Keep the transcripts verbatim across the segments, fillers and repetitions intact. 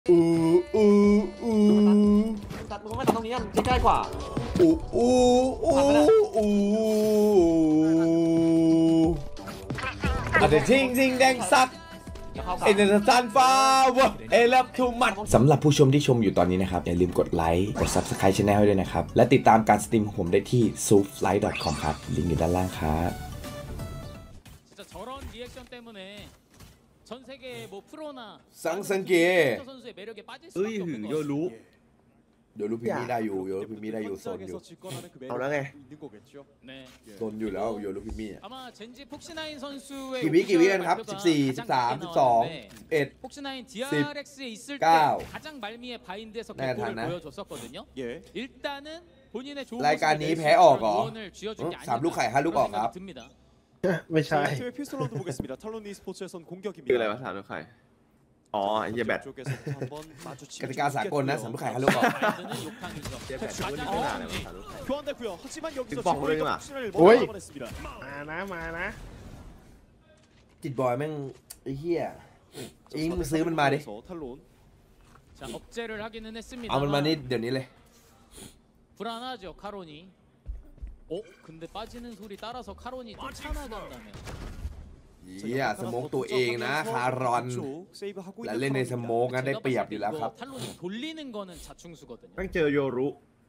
อูอูอูตัดมึงไม่ตัดตรงนี้มันใกล้กว่าอูอูอูอูอันเดทิ้งทิ้งแดงซักเอ็นเตอร์ซันฟ้าวะเอลับทูมัดสำหรับผู้ชมที่ชมอยู่ตอนนี้นะครับอย่าลืมกดไลค์กด ซับสไครบ์ ช่องให้ด้วยนะครับและติดตามการสตรีมของผมได้ที่ ซูฟไลท์ ดอท คอม ครับลิงก์อยู่ด้านล่างครับสังสังเกตเฮ้ยหึงโยรู้โยรู้พิมพ์ได้อยู่โยรู้พิมพ์ได้อยู่โซนอยู่เอาแล้วไงโซนอยู่แล้วโยรู้พิมพ์กี่วิกี่วิกันครับสิบสี่ สิบสาม สิบสอง สิบเอ็ด สิบ เก้าแน่ทันนะรายการนี้แพ้ออกเหรอสามลูกไข่ห้าลูกออกครับไม่ใช่คืออะไรวะถามลูกไข่อ๋อไอ้เหี้ยแบตกติกาสากลนะสามลูกไข่ห้าลูกออกถึงบอกเลยนี่หว่าโอ้ยมานะมานะจิตบอยแม่งไอ้เหี้ยอิงมึงซื้อมันมาดิเอามันมานี่เดี๋ยวนี้เลย 어? 근데 빠지는 소리 따라서 카론이 쫓아나간다면 เหี้ยสโมกตัวเองนะคารอนและเล่นในสโมกงั้นได้เปรียบอยู่แล้วครับ 탈론이 돌리는 거는 자충수거든요. ต้องเจอโยรุ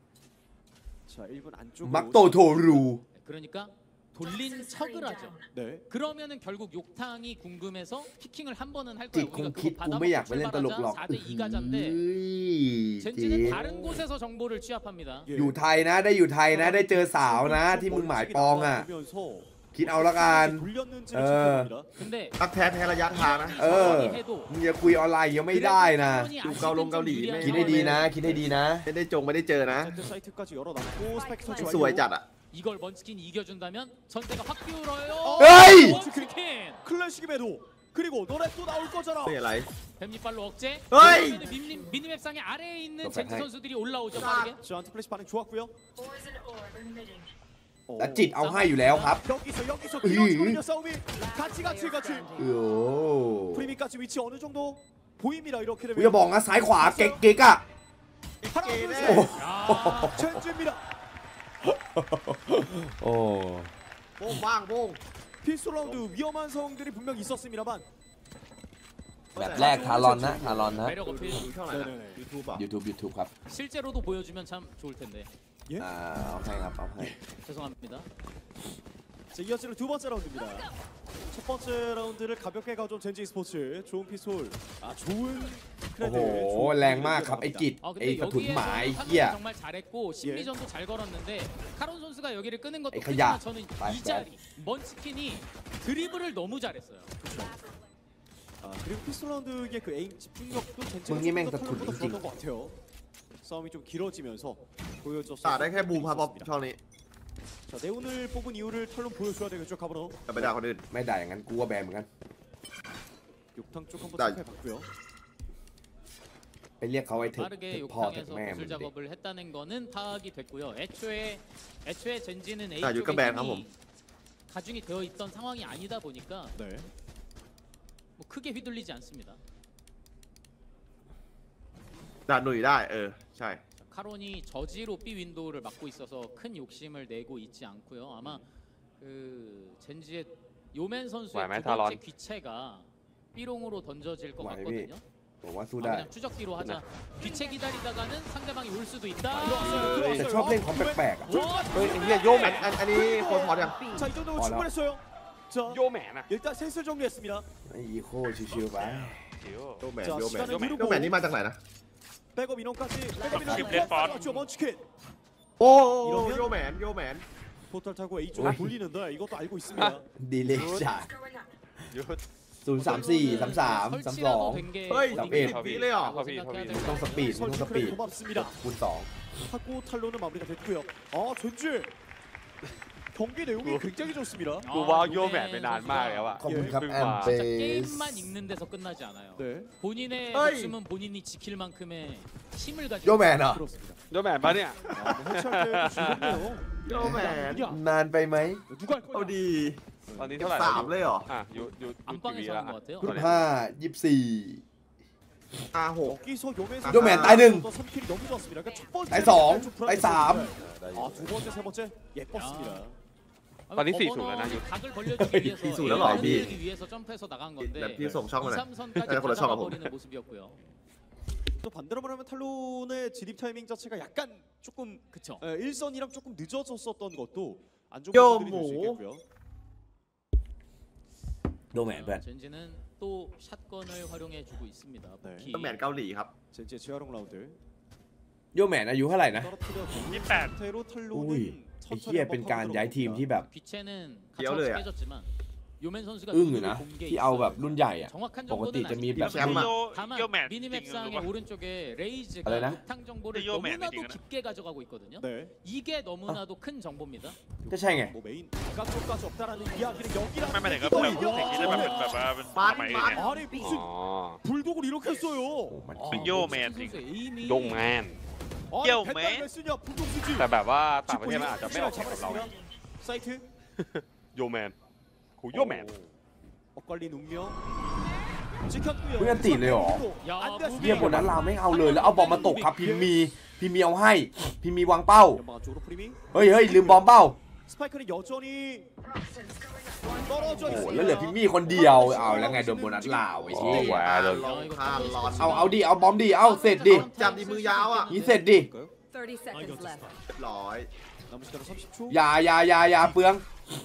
มักโตโทรู 그러니까 돌린 척을 하죠. 네. 그러면은 결국 욕탕이 궁금해서 피킹을 한 번은 할 จิต 거예요. คง 우리가 คิด 그거 กูไม่อยากไปเล่นตลกหรอก 사 대 이 가자인데 젠지는 다른 곳에서 정보를 취합합니다. อยู่ไทยนะได้อยู่ไทยนะได้เจอสาวนะที่มึงหมายปองอ่ะคิดเอาละกันเออรักแท้แท้ระยะทางนะเออมึงอย่าคุยออนไลน์ยังไม่ได้นะดูเกาลงเกาหลีคิดให้ดีนะคิดให้ดีนะไม่ได้จงไม่ได้เจอนะสวยจัดอ่ะ 이걸 먼치킨이 이겨준다면 전세가 확 기울어요. 에이! 먼치킨 클래식의 매도 그리고 너네 또 나올 거잖아. 뱀잎발로 억제. 에이! 미니, 미니맵상의 아래에 있는 젠지 선수들이 올라오죠 빠르게. 저 안티 플래시 반응 좋았고요. และจิตเอาให้อยู่แล้วครับ 여기서 여기서 길어지거든요 싸움이. 같이 같이 같이. โอ้ 프리미까지 위치 어느 정도 보입니다 이렇게 되면. กูจะบอกนะซ้ายขวาเก๊กเก๊กอ่ะ 하나 둘 셋. 젠지입니다. โอ้โป้งบ้างโป้ง 필수 라운드 위험한 상황들이 분명 있었습니다만 แบบแรกทารอนนะทารอนนะ 매력 어필. ช่องไหนนะยูทูบอ่ะ YouTube YouTube ครับ 실제로도 보여주면 참 좋을 텐데. อ่าเอาให้ครับเอาให้ 죄송합니다. 자, 이어지는 두 번째 라운드입니다. 첫 번째 라운드를 가볍게 가져온 젠지 스포츠 좋은 피솔 아 좋은 โอ้โห 크레드 แรงมากครับไอ้กิจ 아, ไอ้ 근데 กระถุนหมาไอ้ 여기에서 เหี้ย 타론이 정말 잘했고 심리전도 잘 걸었는데 카론 선수가 여기를 끄는 것도 이 크지만 ขยะ 저는 ไป 이 자리 먼치킨이 드리블을 너무 잘했어요. 아 그리고 피솔 라운드의 그 에임 집중력도 젠지가 มึงนี่แม่ง 좀더 กระถุน 털보다 จริง 좋았던 것 같아요. 싸움이 좀 길어지면서 ตัด 보여줬습니다. ได้แค่บูมครับช่องนี้ 자, 네온을 뽑은 이유를 탈론 보여줘야 되겠죠, 가브로. จะไปด่าคนอื่นไม่ได้อย่างนั้นกูว่าแบนเหมือนกัน 욕탕 쪽 한번 나- 체크해봤고요. ไปเรียกเขาไอ้เถอะ 빠르게 พอเถอะ 욕탕에서 แม่มึ 구슬 งดิ 작업을 했다는 거는 파악이 됐고요. 애초에 애초에 젠지는 A 아, 쪽에 육각 밴 한번. 힘이 가중이 되어 있던 상황이 아니다 보니까 네. 뭐 크게 휘둘리지 않습니다. ด่าหนุ่ยได้เออใช่ 카론이 저지로 B 윈도우를 막고 있어서 큰 욕심을 내고 있지 않고요. 아마 그 젠지의 요맨 선수의 와이마이 두 번째 탈론. 귀체가 B롱으로 던져질 것 와이미. 같거든요. บอกว่าสู้ 아, ได้ 그냥 추적 뒤로 하자. 귀체 기다리다가는 상대방이 올 수도 있다. แต่ชอบเล่นของแปลกๆอ่ะ 와, เฮ้ยไอ้เหี้ยโยแมนอันอันนี้โคนพอดยัง 자, 이 정도면 어라. 충분했어요. 자, 요맨아. 일단 셋을 정리했습니다. ไอ้อีโคชิวๆไปโยแมน 자, โยแมน 시간을 โยแมน 미루고 นี่มาจากไหนนะ 백업 인원까지 백업 인원 아, 랩 번. 맞죠, 먼치킨. โอ้ 이러면- โยแมนโยแมน 포털 타고 A 쪽을 어이. 돌리는데 이것도 알고 있습니다. ดีเลยจ้ะยุดศูนย์สามสี่สามสามสามสอง 설치라도 된게 เฮ้ยสามเอ็เอ็ดดวิเลยเหรอพอพี่พอพี่ 생각해야 ต้อง 될 สปีดต้องสปี 설치 ด 크레 고맙습니다. คูณสอง 하고 탈론은 마무리가 됐고요. 아, 젠지 경기 내용이 굉장히 좋습니다. กูว่าโยแมนไปนานมากแล้วอะขอบคุณครับเพิ่งแอมมาเบ 진짜 ส 게임만 읽는 데서 끝나지 않아요. 네, 본인의 어이. 목숨은 본인이 지킬 만큼의 힘을 โย 가지고 แมนเหรอ 그렇습니다. โยแมนปะเนี่ย 아, 뭐 해체할 때도 즐겁네요. โยแมน 야, นานไปไหม 누가 할 เอา 거냐? ดีตอนนี้เท่าไหร่สามเลยเหรออ่ะยูยูยูกี่วี 안방에서 แล้ว 한 อ่ะ 것 같아요. กรุ๊ปห้ายี่สิบสี่อาหก 여기서 요맨 요맨 따이는. 삼 킬이 너무 좋았습니다. 그러니까 첫 번째 따이 성, 좀 불안했었는데. 따이 삼. 아, 두 번째, 세 번째 예뻤습니다. 아, 빨리 버버는 수익 올려놔, 이거. 각을 벌려주기 위해서 수익 올려놔, A를 비. 만들기 위해서 점프해서 나간 건데 나 비에서 엄청 하네. 이, 삼 선까지 아니, 그래, 가져가 저거. 버리는 모습이었고요. 또 반대로 말하면 탈론의 진입 타이밍 자체가 약간 조금 그쵸. 에, 일선이랑 조금 늦어졌었던 것도 안 좋은 요, 부분들이 될 수 뭐. 있겠고요. โดแมนเพื่อน 젠지는 또 샷건을 활용해주고 있습니다. 네. 부키. ต้องแมนเกาหลีครับ 젠지의 재활용 라운드 โยแมนอายุเท่าไหร่นะ 떨어뜨려 이십팔. 상태로 อุ้ย 탈론은 ไอ้เหี้ยเป็นการย้ายทีมที่แบบ 귀체는 귀여워요. 가차없이 깨졌지만 요맨 선수가 อึ้งอยู่นะ 공개에 ที่เอาแบบ 있어요. รุ่นใหญ่อะ 정확한 ปกติ 정보는 จะมี 아니지만 แบบแชมป์อะ 다만 요맨 미니맵상의 띵 오른쪽에 레이즈가 อะไรนะ 욕탕 정보를 요맨 너무나도 띵이구나. 깊게 가져가고 있거든요. 네. 이게 너무나도 큰 정보입니다. ก็ใช่ไง 뭐 메인 바깥쪽까지 없다라는 이야기를 여기랑 ไม่หมายถึงก็แบบเด็กที่ได้มาเป็นแบบว่าเป็นปั้นสมัยปั้นเนี่ย 아니 무슨 อ๋อ 불독을 이렇게 했어요. โอ้มัน 아, 그 요맨 선수 에임이 โยงแมน 아니 요, 벤달 맨. 왜 쓰냐 불독 쓰지. แต่แบบว่าต่างประ 짚고 เทศมันอาจจะไม่ออก 이렇게 เสียงกับเรา 잡아냈습니다. 사이트 โยแมนโหโยแมน 엇갈린 운명 찍혔고요. 그냥 띠네요. 야, 안 됐습니다. เหี้ยบนนั้นเราไม่เอาเลยแล้วเอาบอลมาตกครับพิมมีพิมมีเอาให้พิมมีวางเป้า 연방 쪽으로 프리밍 เฮ้ยเฮ้ยลืมบอมเป้า 스파이크는 여전히 떨어져 โอ้โห 있습니다. แล้วเหลือพิมมี่คนเดียวเอาแล้วไงโดนโบนัสลาวไอ้โอ้เหี้ยว้าวเลยลองคานร้อนเอาเอาดิเอาบอมดิเอาเสร็จดิจับดีมือยาวอ่ะนี่เสร็จดิ thirty seconds left. เรียบร้อย 남은 시간 삼십 초. อย่าอย่าอย่าอย่าเปลือง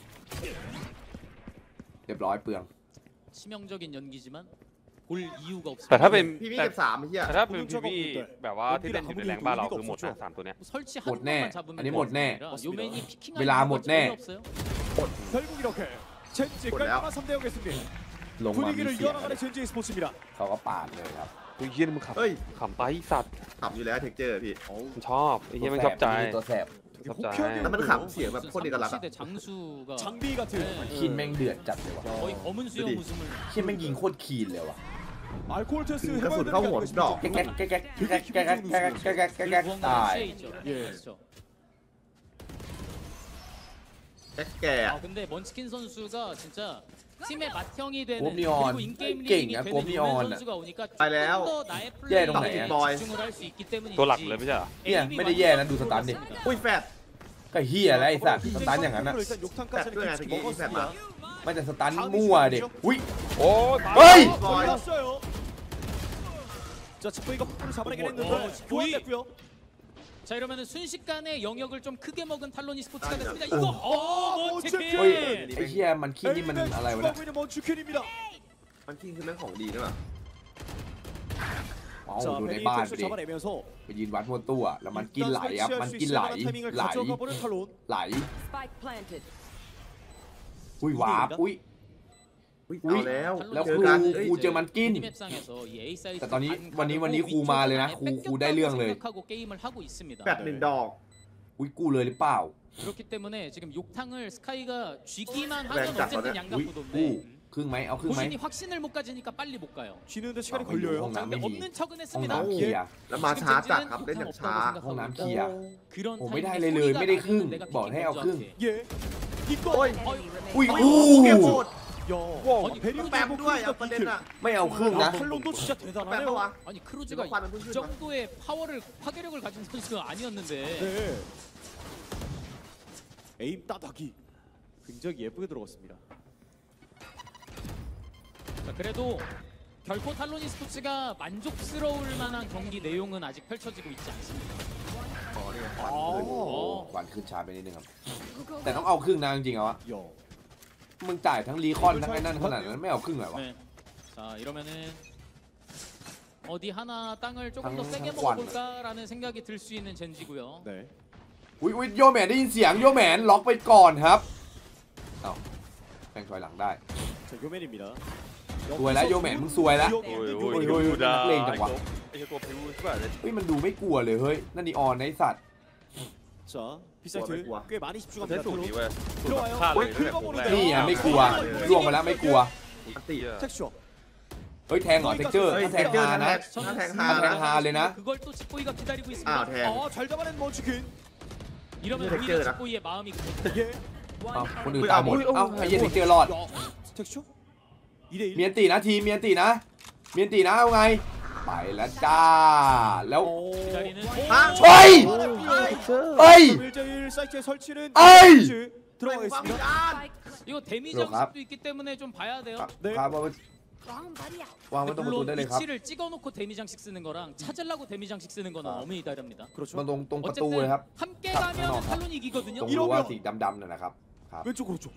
เรียบร้อยเปลือง 치명적인 연기지만 볼 이유가 แต่ถ้า 없습니다. เป็นพี่พี่แต่เก็บสามไอ้เหี้ยแต่ถ้าเป็นพี่พี่แบบว่าที่เล่นอยู่ในแรงบ้านเราคือหมดนะสามตัวเนี้ย 설치 한 못내. 번만 잡으면 아니, 되는 못내. 게 아니라 요맨이 피킹하는 웨라 이유가 못내. 전혀 없어요. 결국 이렇게 젠지 몰라요. 깔끔한 삼 대 영의 승리. ลงมามี 분위기를 เสียง 이어나가는 젠지 스포츠입니다. เขาก็ปาดเลยครับเฮ้ยเฮียนี่มึงขเฮ้ยำขำไปสัตว์ขับอยู่แล้วเทคเจอร์พี่มันชอบไอ้เฮียมันชอบใจตัวแสบ 되게 갑자기. 호쾌하게 แล้วมัน 보여요. ขำเสียงแบบโคตรเอกลักษณ์ 삼국 อะ 시대 장수가 장비 같은. 네. คินแม่งเดือดจัดเลยวะ 거의 검은 수염 그지? 웃음을 คินแม่งยิงโคตรคีนเลยวะ 알코올 테스트 그 해봐야 가수 되는 게 까고 알고 어디다? 있습니다. แก๊กแก๊กแก๊กแก๊กแก๊กแก๊กแก๊กแก๊กแก๊กแก๊กแก๊ก 그리고 ตาย 무언가 있죠. 예. 그렇죠. แก๊กแก่ 아 근데 먼치킨 선수가 진짜 팀의 맏형이 되는 곰니언. 그리고 인게임 깽, 리딩이 야, 되는 곰니언. 요맨 선수가 오니까 조금 빨래요. 더 나의 예, 동네. 플레이에 빅보이. 집중을 할 수 있기 때문이지. ตัวหลักเลยไม่ใช่เหรอเนี่ยไม่ได้แย่นะดูสตันดิอุ้ยแฟดก็เฮียแล้วไอ้สัตว์สตันอย่างนั้นอะ 일단 욕탕까지는 네, 같이 네, 먹었습니다. มันจะสตันมั่วดิอุ้ยโอ้ยเฮ้ย 걸렸어요. 자, 직보이가 폭풍을 잡아내긴 했는데 교환됐고요. 자 이러면은 순식간에 영역을 좀 크게 먹은 탈론이 스포츠가 아니야. 됐습니다. 이거 어 먼치킨. เฮ้ยไอ้เฮียมันขี้นี่มันอะไรวะเนี่ย 추가하고 있는 먼추킨입니다. มันคิงคือแม่งของดีด้วยว่ะเอา 자, ดูใน 베니 บ้าน 선수 ไปดิ 잡아내면서 ไปยืนวัดมวนตู้อะแล้วมันกิน 일단 ไหลครับ 설치할 มัน 수 กิน 있을 ไหล 만한 타이밍을 ไหล 가져가버린 탈론. ไหล Spike planted. อุ้ยหวาบอุ้ยอุ้ยอุ๊ยเอาแล้วแล้วเจคอรูกันครูเจอมันกิน 맵상에서 이 A 사이트 แต่ตอนนี้วันนี้วันนี้ครูมาเลยนะครูครูได้เรื่องเลย 생각하고 게임을 하고 있습니다. แฟดหนึ่งดอกอุ้ยกูเลยหรือเปล่า 그렇기 때문에 지금 욕탕을 스카이가 쥐기만 네, 하면 자, 어쨌든 저는- อุ้ยกู 양각구도인데 ครึ่งไหมเอาครึ่งไหม 고신이 확신을 못 가지니까 빨리 못 가요. 쥐는데 시간이 아, 걸려요. 이거 자, 근데 남이지. 없는 척은 ห้อง 했습니다. น้ำเคลียร์แล้วมาช้าจัดครับเล่นอย่างช้าห้องน้ำเคลียร์ 그런 โอ้ไม่ได้ 타이밍에 เลยเลย 소리가 ไม่ได้ครึ่ง 나면은 내가 บอก 피킹 ให้เอา 먼저 ครึ่ง 할게. 예. 이거. 어이. Enemy remaining. อุ้ยโอ้อู้เก็บหมด 야, 와, 아니 베리도 แปม 되고 ด้วยเอา 크루즈가 ประเด็น 비킬. อะไม่เอาครึ่งนะ 아, 탈론도 진짜 แปมปะ 대단하네요. วะ 아니 크루즈가 이거 파는 이 분들만. 정도의 파워를 파괴력을 가진 선수가 아니었는데 네. 에임 따닥이 굉장히 예쁘게 들어갔습니다. 자, 그래도 결코 탈로니 스포츠가 만족스러울 만한 경기 내용은 아직 펼쳐지고 있지 않습니다. อ๋อนี่ไง 아, ควันขึ้นช้าไปนิดนึงครับ แต่ต้องเอาครึ่งนะจริงๆเอาอะ 야. มึงจ่ายทั้งรีคอนทั้งไอ้นั่นขนาดนั้นไม่เอาครึ่งเหรอวะ 네. 자 이러면은 어디 하나 땅을 조금 더 당- 세게 당관. 먹어볼까라는 생각이 들 수 있는 젠지고요. 네. อุ้ยอุ้ยโยแมนได้ยินเสียงโยแมนล็อกไปก่อนครับเอ้าแม่งถอยหลังได้ 자, 요맨입니다. สวยแล้วโยแมนมึงสวยแล้วโอ้ยโอ้ยโอ้ยโอ้ยโอ้ยดานักเลงจังวะไอ้เหี้ยตัวพิวใช่ป่ะเนี่ยเฮ้ยมันดูไม่กลัวเลยเฮ้ยนั่นนีออนไอ้สัตว์ 자, 비사이트 우와. 꽤 많이 ใช้ 집중합니다. สูตรนี้ 탈론. เว้ยสูตรแบบ 들어와요. ฆ่าเลย 어, ตั้งแต่ผมแรกนี่อ่ะไม่กลัวล่วงมาแล้วไม่กลัวอันติ 텍스처. เฮ้ยแทงเหรอเทคเจอร์เฮ้ยถ้าแทเทงคเจอร์ฮานะนะถ้าแทงถ้าฮาแทงนะฮาเลยนะ 그걸 또 직보이가 기다리고 있습니다. 아, 네. 아, 잘 잡아낸 먼치킨. 이러면 이거 오히려 렉제어라. 직보이의 마음이 급- 예. เอ้าคนอื่นตายหมดเอ้าไอ้เหี้ยเทคเจอร์รอด 야, 텍스처. 이 대 일. เมียนตีนะทีมเมียนตีนะเมียนตีนะเอาไงไปแล้วจ้าแล้ว 기다리는 어이! 어이! 일대일 사이트에 설치는 어이! 들어가 있습니다. 이거 데미지 들어가. 장식도 있기 때문에 좀 봐야 돼요. ครับเอาไปวางไว้ตรงประตู 물론 ได้เลยครับ 위치를 찍어놓고 데미 장식 쓰는 거랑 찾으려고 데미 장식 쓰는 거는 아. 어머니 다릅니다. มา 그렇죠. ตรงตรงประตูเลยครับ 어쨌든 함께 딱 가면 하나, 탈론이 ตร 이기거든요. งรั้วสีดำๆนั่นนะครับครับ 왼쪽으로 쪽.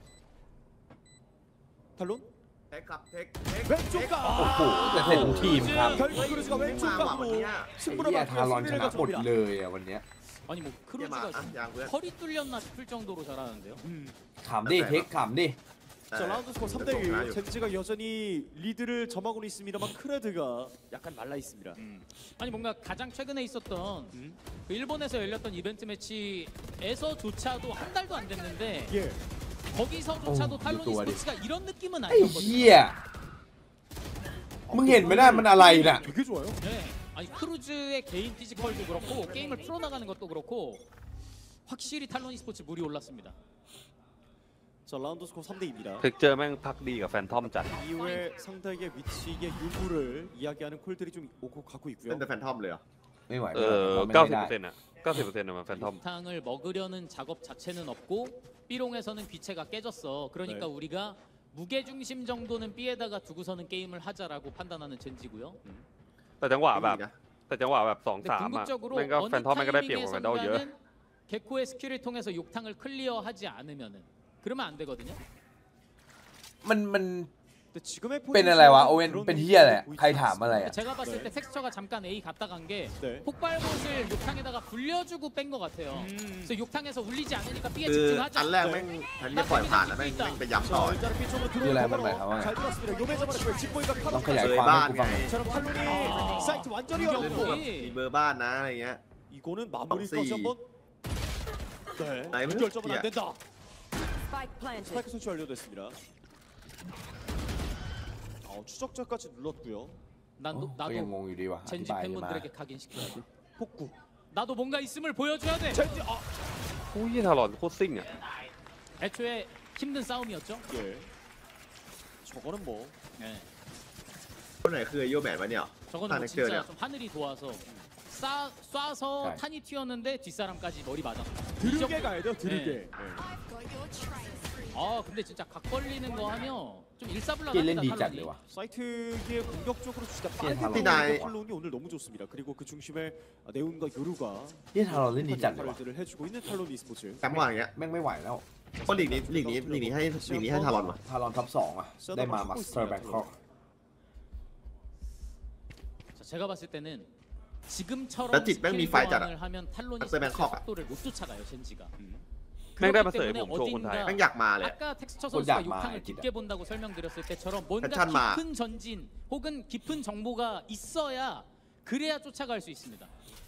탈론 เทคกับเทค 왼쪽 โอ้โห 각. แต่เสร็จทุกทีมครับ 결국 크루즈가 왼쪽 각으로 ไอ้ 승부를 เหี้ยทารอน 받고 ชนะ 승리를 หมด 가져옵니다. เลยอ่ะวันเนี้ย 아니 뭐 เยี่ยมมาก 크루즈가 อ่ะอย่างเพื่อน 허리 뚫렸나 싶을 정도로 잘하는데요. 음. ขำดิเทคขำดิ 자 라운드 스코어 삼 대 일. 젠지가 여전히 리드를 점하고는 있습니다만 크레드가 약간 말라 있습니다. 아니 뭔가 가장 최근에 있었던 음. 그 일본에서 열렸던 이벤트 매치에서조차도 한 달도 안 됐는데 예. 거기서조차도 어, 탈론 이것도 말이야. 스포츠가 이런 느낌은 ไอ้ 아니었거든요. เหี้ยมึงเห็นไหมน่ะมันอะไรน่ะ 되게 좋아요. 네. 아니 크루즈의 개인 피지컬도 그렇고 게임을 풀어나가는 것도 그렇고 확실히 탈론 스포츠 물이 올랐습니다. 자 라운드 스코어 삼 대 이입니다. เทคเจอร์แม่งพักดีกับแฟนทอมจัด 이후에 상대에게 위치의 유무를 이야기하는 콜들이 좀 오고 가고 เป็ 있고요. นแต่แฟนทอมเลยเหรอไม่ไหวเอไม่ไหวอไม่ได้เก้าสิบเปอร์เซ็นต์อ่ะเก้าสิบเปอร์เซ็นต์อ่ะมันแฟนทอม 탕을 먹으려는 작업 자체는 없고 B롱에서는 귀체가 깨졌어. 그러니까 네. 우리가 무게중심 정도는 B에다가 두고서는 게임을 하자라고 판단하는 젠지고요. แต่จังหวะแบบดีนะแต่จังหวะแบบสอง 근데 สามอ่ะ 궁극적으로 แม่งก็แฟ 어느 นทอมแม่งก็ได้เปรียบกว่าแฟนทอมเยอะ 타이밍에선가는 개코의 스킬을 통해서 욕탕을 클리어하지 않으면은 그러면 안 되거든요. มันมัน 근데 지금의 เป็นอะไรวะ โอเว่น 그런 เป็นเฮียอะไร 모습을 ใคร 보이지 ถามอะไร 근데 อ่ะ 제가 봤을 네. 때 텍스처가 잠깐 A 갔다 간 게 네. 폭발봇을 욕탕에다가 굴려주고 뺀 것 같아요. 음. 그래서 욕탕에서 울리지 않으니까 B에 คือ 집중하자. อันแรกแม่งแทนที่จะปล่อยผ่านแล้วแม่งแม่งไปย้ำต่อ 자 일단은 B쪽으로 이거 라이브 들어오는 라이브 잘 들었습니다. 요매 잡아냈고요. 직보이가 ต้อง 카드 ขยายเคยความบ้าให้นกูไงฟัง 저런 탈론이 아. 사이트 완전히 이거 열렸고 뭐. มีเบอร์บ้านนะอะไรเงี้ย 이거는 마무리까지 벅시. 한번 네 나이스. 연결점은 안 야. 된다. Spike planted. 스파이크 설치 완료됐습니다. 어, 추적자까지 눌렀고요. 난 โอ้ 너, ก็ยังง 나도 งอยู่ดีว่ะอธิ 젠지 บายเลยมา 팬분들에게 각인시켜야 돼. 폭구. 나도 뭔가 있음을 보여줘야 돼. 젠지 아 อุ้ยทารอนโคตรซิ่งอ่ะ 애초에 힘든 싸움이었죠. 예. 저거는 뭐 네. คนไหนคือโยแมนวะเนี่ย 저거는 아, 뭐 네, 진짜 그래요. 좀 하늘이 도와서 쏴, 쏴서 네. 탄이 튀었는데 뒷사람까지 머리 맞았다. 드르게 가야 돼요. 드르게. 네. 아 근데 진짜 각 벌리는 거 하면 좀 เกมเล่น 일사불란합니다 ดีจัด 탈론이. เลยว่ะ 사이트기에 공격적으로 진짜 예, 빠르게 달론. 나오는 탈론이 오늘 너무 좋습니다. 그리고 그 중심에 네온과 요루가 เฮียทารอนเล่นดีจัดเลยว่ะ 역할들을 해주고 있는 탈론 e스포츠. แชมป์ว่าอย่างเงี้ยแม่งไม่ไหวแล้วเพราะลีกนี้ลีกนี้ลีกนี้ให้ลีกนี้ให้ทารอนมาทารอนท็อปสองอ่ะ ได้มามาสเตอร์แบงคอก 자, 제가 봤을 때는 지금처럼 나 뒷, 맨 스킬 밑에 있잖아. 교환을 하면 탈론이 아, 쌤, 맨 스포츠의 컵. 속도를 못 쫓아가요 젠지가. 맨 그렇기 봤어요, 때문에 몸 좋은 건 다행이야. แม่งอยากมาเลย 아까 텍스처 곧 선수가 약마, 욕탕을 진짜. 깊게 본다고 설명드렸을 때처럼 뭔가 괜찮마. 깊은 전진 혹은 깊은 정보가 있어야 그래야 쫓아갈 수 있습니다.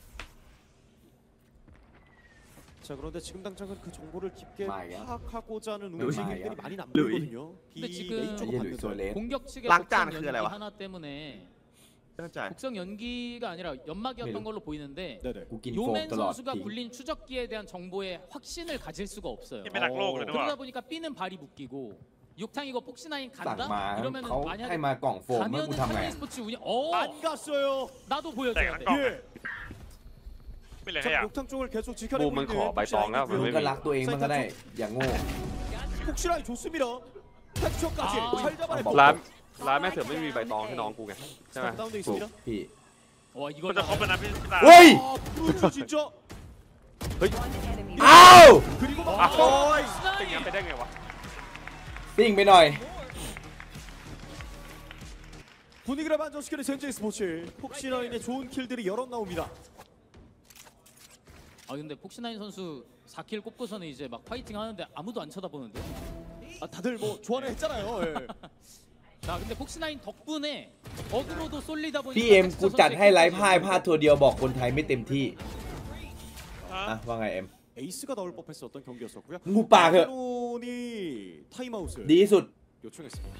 자 그런데 지금 당장은 그 정보를 깊게 마이야. 파악하고자 하는 루이. 움직임들이 많이 안 루이. 보이거든요. 근데 B 지금 메인 쪽으로 이게 루이 갔는데 소레. 공격 측의 락잔 독성 그 연기 레와. 하나 때문에 เข้าใจ 독성 연기가 아니라 연막이었던 메루. 걸로 보이는데 네네. กูกินโฟม 요맨 ตลอด 선수가 ทิ้ง 굴린 추적기에 대한 정보에 확신을 가질 수가 없어요. ไม่รักโลกเลยด้วย 그러다 보니까 B는 발이 묶이고 육탕이고 폭신나인 สั่ง 간다? มา 이러면 เขาให้ 만약에 มากล่องโฟมให้กู 가면은 ทำไง 탈론 스포츠 운영 어 안 갔어요. 나도 보여줘야 돼. 네, 예. ไม่เลย 자 อ่ะ 욕탕 쪽을 계속 บู 지켜내고 มมัน 있는 ขอใบตองแล้วมันมึงไม่ก็มีรักตัวเองมันก็ได้ อย่างโง่ 폭신하게 좋습니다. 텍스처까지 아. 잘 잡아내고 ร้านร้านแม่เสือไม่มีใบตองให้น้องกูไงใช่ไหม 스탑 다운돼 있습니다. พี่ 와 มัน 이걸 จะครบแล้วนะพี่พี่ตาเฮ้ย 아 프루즈 진짜 One enemy. อ้าว 그리고 막 อ่ะ 어이. เป็นไงไปได้ไงวะปิ้งไปหน่อย 분위기를 반전시키는 젠지 스포츠. 폭신라인의 좋은 킬들이 여럿 나옵니다. 아 근데 폭신나인 선수 사 킬 꼽고서는 이제 막 파이팅 하는데 아무도 안 쳐다보는데. 아 다들 뭐 좋아는 했잖아요. 예. 자 근데 폭신나인 덕분에 어그로도 쏠리다 보니까 พี่เอ็ม 텍스처 กูจัด 선수의 ให้ไลฟ์ 킬까지 พ่ายพลาดทัวร์เดียวบอกคนไทยไม่เต็มที่อ่ะอ่ะว่าไงเอ็ม 에이스가 나올 법했었던 경기였었고요. มึงหูปากเถอะ 탈론이 타임아웃을 ดีที่สุด 요청했습니다.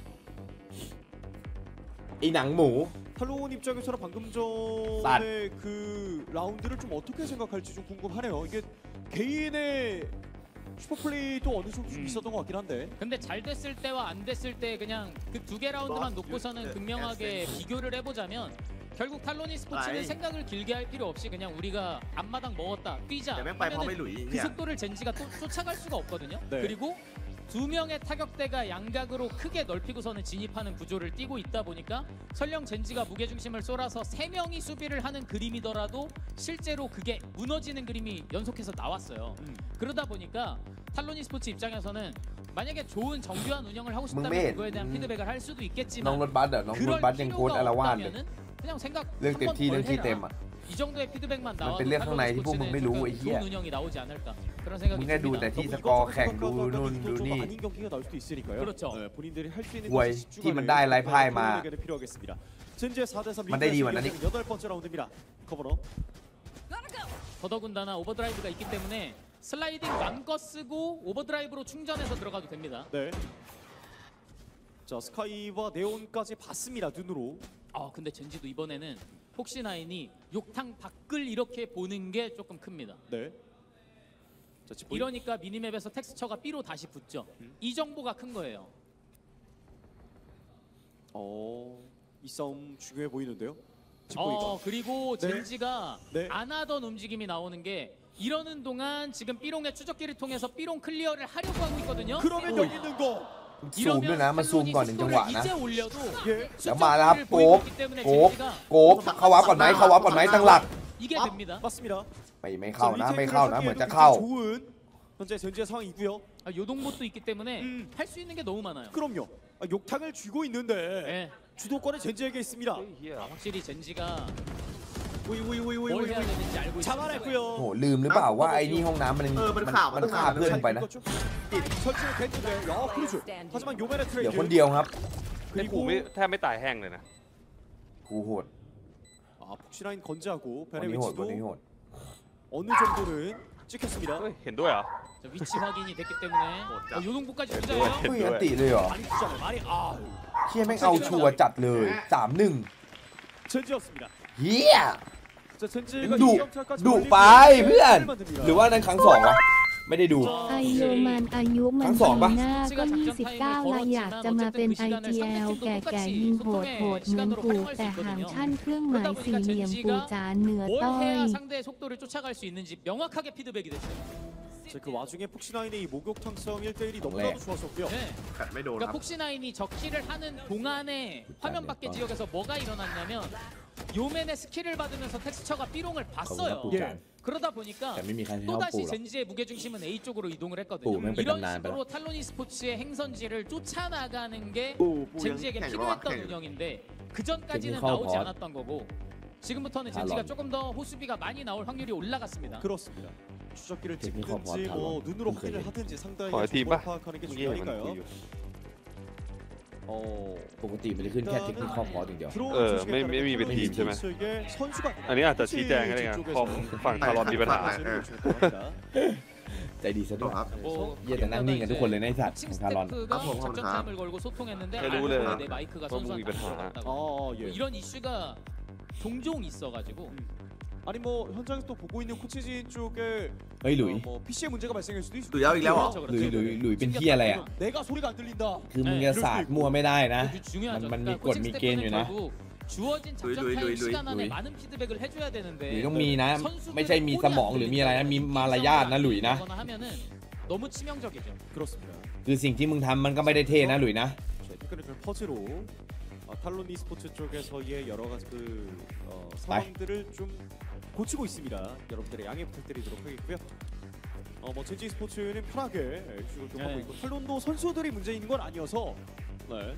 อีหนังหมู 탈론 입장에서는 방금 쌀. 전에 그 라운드를 좀 어떻게 생각할지 좀 궁금하네요. 이게 개인의 슈퍼플레이도 어느 정도 좀 음. 있었던 것 같긴 한데 근데 잘 됐을 때와 안 됐을 때 그냥 그 두 개 라운드만 놓고서는 극명하게 비교를 해보자면 결국 탈로니 스포츠는 아이. 생각을 길게 할 필요 없이 그냥 우리가 앞마당 먹었다 뛰자 แต่แม่งไปเพราะไม่หลุย 하면은 그 เนี่ย 속도를 젠지가 또 쫓아갈 수가 없거든요. 네. 그리고 두 명의 타격대가 양각으로 크게 넓히고서는 진입하는 구조를 띠고 있다 보니까 설령 젠지가 무게중심을 쏠아서 세 명이 수비를 하는 그림이더라도 실제로 그게 무너지는 그림이 연속해서 나왔어요. 음. 그러다 보니까 탈로니 스포츠 입장에서는 만약에 좋은 정교한 운영을 하고 싶다면 맹맨. 그거에 대한 음. 피드백을 할 수도 น้อง 있겠지만 รถบัสอะน้องรถ 그럴 บัสยังโพสต์อา 필요가 ละวาดเลย 없다면은 그냥 생각 เรื่อง 한 เต็ม 번 ที่ 덜 เรื่องที่เต็ม 해라. อะ 이 정도의 피드백만 มัน 나와도 เป็นเรื่องข้างใน 탈로니 ที่พวกมึงไม่รู้ 스포츠는 ไอ้เหี้ย 좋은 운영이 나오지 않을까 그런 มึ 생각이 งแค่ดูแต่ 듭니다. ที่ 너무 สกอร์ 이것저것 แข่งดู 생각하면 นู่น 또 ดู 좀 นี่ 아닌 경기가 나올 수도 있으니까요. 그렇죠. 네, 본인들이 할 수 있는 왜? 것에 집중하는 팀은 다이 라이 파이 마. 플레이에게 필요하겠습니다. 젠지의 사 대 삼 만 다이 디완 아니. 여덟 번째 라운드입니다. 커버너. 더더군다나 오버드라이브가 있기 때문에 슬라이딩 맘껏 쓰고 오버드라이브로 충전해서 들어가도 됩니다. 네. 자 스카이와 네온까지 봤습니다 눈으로. 아 근데 젠지도 이번에는 폭시나인이 욕탕 밖을 이렇게 보는 게 조금 큽니다. 네. 자 지금 이러니까 미니맵에서 텍스처가 B로 다시 붙죠. 음. 이 정보가 큰 거예요. 어이 싸움 중요해 보이는데요. 어 지보이가. 그리고 네. 젠지가 네. 안 하던 움직임이 나오는 게 이러는 동안 지금 B롱의 추적기를 통해서 B롱 클리어를 하려고 하고 있거든요. 그러면 여기 있는 거. ซูมด้วยนะมันซูมก่อนหนึ่งจังหวะนะ 이제 올려도 예. แล้วมาแล้วครับ 추적기를 โก๊บ 보이고 있기 때문에 โก๊บ 젠지가 โก๊บเข้าวับก่อนไหมเข้าวับก่อนไหมตั้งหลัก 이게 됩니다. 맞습니다. ไม่ไม่เข้านะไม่เข้านะเหมือนจะเข้า 좋은 현재 젠지의 상황이고요. 아, 요동봇도 있기 때문에 음. 할 수 있는 게 너무 많아요. 그럼요. 아, 욕탕을 쥐고 있는데 예. 주도권은 젠지에게 있습니다. เฮีย 확실히 젠지가 우이 우이 우이 우이 뭘 우이 해야 되는지 알고 있습니다. โอ้โห 잡아냈고요. ลืมหรือเปล่าว่าไอ้นี่ห้องน้ำมันเออมันข่าวมันมันฆ่าข่าวเพื่อนไปนะ 설치는 됐는데 야 크루즈. 하지만 요맨의 เดี๋ยว 트레이드. คนเดียวครับไอ้กูไม่แทบไม่ตายแห้งเลยนะกูโหด 아 폭시라인 건재하고 วัน 벤의 นี้โหดวันนี้ 위치도 โหด 어느 정도는 찍혔습니다. เฮ้ยเห็นด้วยเหรอ 자, 위치 확인이 됐기 때문에 어, 요동봇까지 네, 주자예요. เฮ้ยอันติเลยเหรอ 많이 주잖아요. 많이 아 เชี่ยแม่งเอาชัวร์จัดเลยสามหนึ่ง 젠지였습니다. เฮีย 자 젠지가 ดุ 이 점차까지 ดุ 올리고 ไปเพื่อน 만듭니다. หรือว่านั้นครั้งสองวะไม่ได้ดูไอโยมันอายุมันทั้งสองปะปีหน้าก็ยี่สิบเก้าแล้วอยากจะมาเป็น ไอ จี แอล แก่ๆยิงโหดโหดเหมือนกูแต่หางชั่นเครื่องหมายสี่เหลี่ยมกูจ๋าเหนือ 뭘 ต้อย 해야 상대의 속도를 쫓아갈 수 있는지 명확하게 피드백이 됐어요. 자, 그 와중에 폭시나인의 이 목욕탕 싸움 일 대 일이 너무나도 좋았었고요. 네. กัดไม่โดนค 그러니까 รับ 폭시나인이 적기를 하는 동안에 화면 밖의 어. 지역에서 뭐가 일어났냐면 요맨의 스킬을 받으면서 텍스처가 B롱을 봤어요. 거기가 예. 그러다 보니까 แต่ไม่มีใครให้ 또 เข้า 다시 ปูหรอก 젠지의 무게중심은 A 쪽으로 이동을 오, 했거든요. 맨 이런 난 식으로 탈로니 스포츠의 행선지를 쫓아나가는 게 ปูปูยัง 젠지에게 แข่งระหว่าง 필요했던 แข่ง 운영인데 그 전까지는 젠지 나오지 커버. 않았던 거고 지금부터는 젠지가 탈론. 조금 더 호수비가 많이 나올 확률이 올라갔습니다. 그렇습니다. 추적기를 테크니컬 찍든지 버터. 뭐 눈으로 그러니까 확인을 이게. 하든지 상당히 어, 정보를 디바? 파악하는 게 เมื่อกี้เห็นมันคุย 중요하니까요. อยู่ 어, ปกติมันจะขึ้นแค่เทคนิคข้อพออย่างเดียว 들어오는 어, 소식에 매- 따르면 매미 탈로니 팀ใช่ไหม 스포츠에게 선수가 อันนี้อาจจะชี้แจงก็ได้ไงคอมฝั่งคารอนมีปัญหา 네. ใจดีซะด้วยครับ 뭐 เหี้ยแต่นั่งนิ่งกันทุกคนเลยนะไอ้สัตว์ 팀 ของคารอน 스태프가 아, 작전 아. 타임을 걸고 소통했는데 네, 알고 룰에 보니 내 마이크가 너무 선수한테 입에 다. 들어갔다고. 아, 뭐 예. 이런 이슈가 종종 있어가지고 아니 뭐 현장에서 또 보고 있는 코치진 쪽에 เฮ้ยหลุย 어, 뭐 피씨의 문제가 발생할 수도 있을 หลุยเอาอีกแล้วเหรอ 그렇죠, หลุย 그렇죠. หลุยหลุยเป็นเฮียอะไรอ่ะ 내가 소리가 안 들린다. คือมึงจะสาดมั่วไม่ได้นะ 그게 중요하죠. 만- 만 그러니까 믿고 코칭 믿기엔 스태프는 유나. 결국 주어진 작전 루이, 루이, 타임 루이, 시간 안에 루이. 많은 피드백을 해줘야 หลุย 되는데 ต้องมีนะ 선수들의 ไม่ใช่มีสมองหรือมีอะไรนะมีมารยาทนะหลุยนะ 거나 하면은 너무 치명적이죠. 그렇습니다. คือสิ่งที่มึงทำมันก็ไม่ได้เท่นะหลุยนะ 자, 최근에 좀 퍼즈로 어, 탈론 e스포츠 쪽에서의 여러 가지 그 어, 상황들을 좀 고치고 있습니다. 여러분들의 양해 부탁드리도록 하겠고요. 어, 뭐 젠지 e스포츠는 편하게 휴식을 좀 네. 하고 있고 탈론도 선수들이 문제 있는 건 아니어서 네.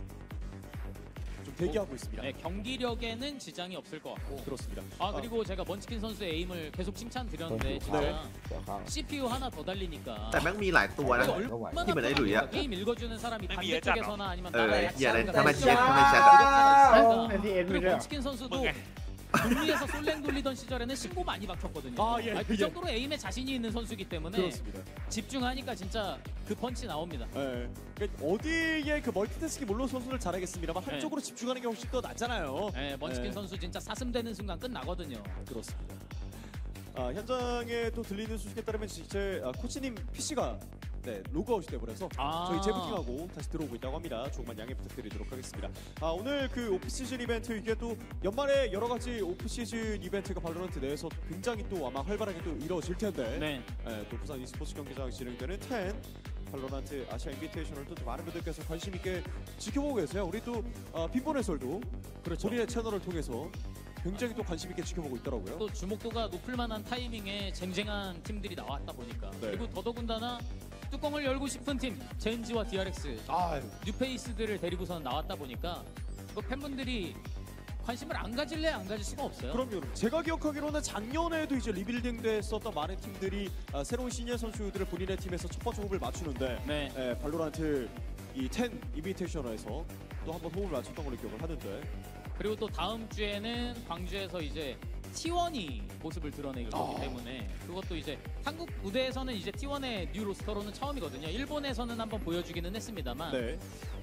좀 대기하고 있습니다. 네, 경기력에는 지장이 없을 것 같고. 그렇습니다. 아 그리고 제가 먼치킨 선수의 에임을 계속 칭찬드렸는데 네. 진짜 네. 씨피유 하나 더 달리니까 แต่แม่งมีหลายตัวนะ 이거 얼마나 팀은 편합니까? 에이루이야. 게임 읽어주는 사람이 반대쪽에서나 아니면 어, 나랑 예, 같이 예, 하는 타마 사람이 챗, 타마 챗. 있으니까. เอ็นทีเอ็นไป 그리고 ด้วย 먼치킨 선수도 북미에서 솔랭 돌리던 시절에는 신고 많이 박혔거든요. 아, 예, 그 예. 정도로 에임에 자신이 있는 선수이기 때문에 그렇습니다. 집중하니까 진짜 그 펀치 나옵니다. 네. 그러니까 어디에 그 멀티태스킹 물론 선수들 잘하겠습니다만 네. 한쪽으로 집중하는 게 훨씬 더 낫잖아요. 네, 먼치킨 네. 선수 진짜 사슴되는 순간 끝나거든요. 그렇습니다. 아, 현장에 또 들리는 소식에 따르면 제 아, 코치님 피씨가 네, 로그아웃이 돼버려서 아. 저희 재부팅하고 다시 들어오고 있다고 합니다. 조금만 양해 부탁드리도록 하겠습니다. 아, 오늘 그 오프시즌 이벤트 이게 또 연말에 여러 가지 오프시즌 이벤트가 발로란트 내에서 굉장히 또 아마 활발하게 또 이루어질 텐데 네. 네, 또 부산 e스포츠 경기장 진행되는 텐 발로란트 아시아 인비테이셔널 또 많은 분들께서 관심 있게 지켜보고 계세요. 우리 또 어, 빈본 해설도 그렇죠. 본인의 채널을 통해서 굉장히 또 관심 있게 지켜보고 있더라고요. 또 주목도가 높을 만한 타이밍에 쟁쟁한 팀들이 나왔다 보니까 네. 그리고 더더군다나 뚜껑을 열고 싶은 팀 젠지와 디알엑스 아, 뉴페이스들을 데리고선 나왔다 보니까 그 팬분들이 관심을 안 가질래 안 가질 수가 없어요. 그럼요. 제가 기억하기로는 작년에도 이제 리빌딩 됐었던 많은 팀들이 아, 새로운 시니어 선수들을 본인의 팀에서 첫 번째 호흡을 맞추는데 네. 에, 발로란트 이 텐 이비테이셔널에서 또 한 번 호흡을 맞췄던 걸로 기억을 하는데 그리고 또 다음 주에는 광주에서 이제 티원이 모습을 드러내기 아. 때문에 그것도 이제 한국 무대에서는 이제 티원의 뉴 로스터로는 처음이거든요. 일본에서는 한번 보여주기는 했습니다만 네.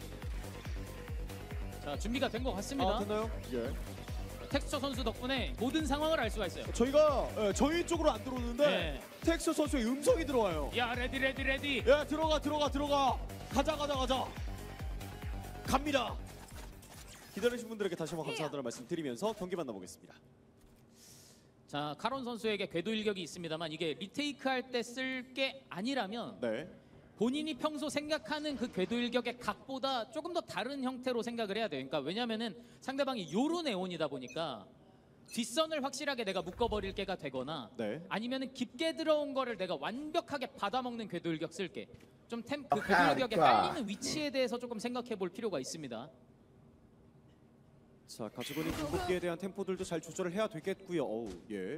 자 준비가 된 것 같습니다. 아, 됐나요? 예. 텍스처 선수 덕분에 모든 상황을 알 수가 있어요. 저희가 에, 저희 쪽으로 안 들어오는데 네. 텍스 선수의 음성이 들어와요. 야 레디 레디 레디. 야, 들어가 들어가 들어가. 가자 가자 가자. 갑니다. 기다리신 분들에게 다시 한번 감사하다는 말씀 드리면서 경기 만나보겠습니다. 자 카론 선수에게 궤도 일격이 있습니다만 이게 리테이크 할 때 쓸 게 아니라면 네. 본인이 평소 생각하는 그 궤도 일격의 각보다 조금 더 다른 형태로 생각을 해야 돼요. 그러니까 왜냐면은 상대방이 요로 네온이다 보니까 뒷선을 확실하게 내가 묶어버릴 게가 되거나 네. 아니면은 깊게 들어온 거를 내가 완벽하게 받아먹는 궤도 일격 쓸게. 좀 템 그 궤도 아하, 일격에 그러니까. 깔리는 위치에 대해서 조금 생각해 볼 필요가 있습니다. 자, 가지고 있는 궁극기에 대한 템포들도 잘 조절을 해야 되겠고요. 어우, 예.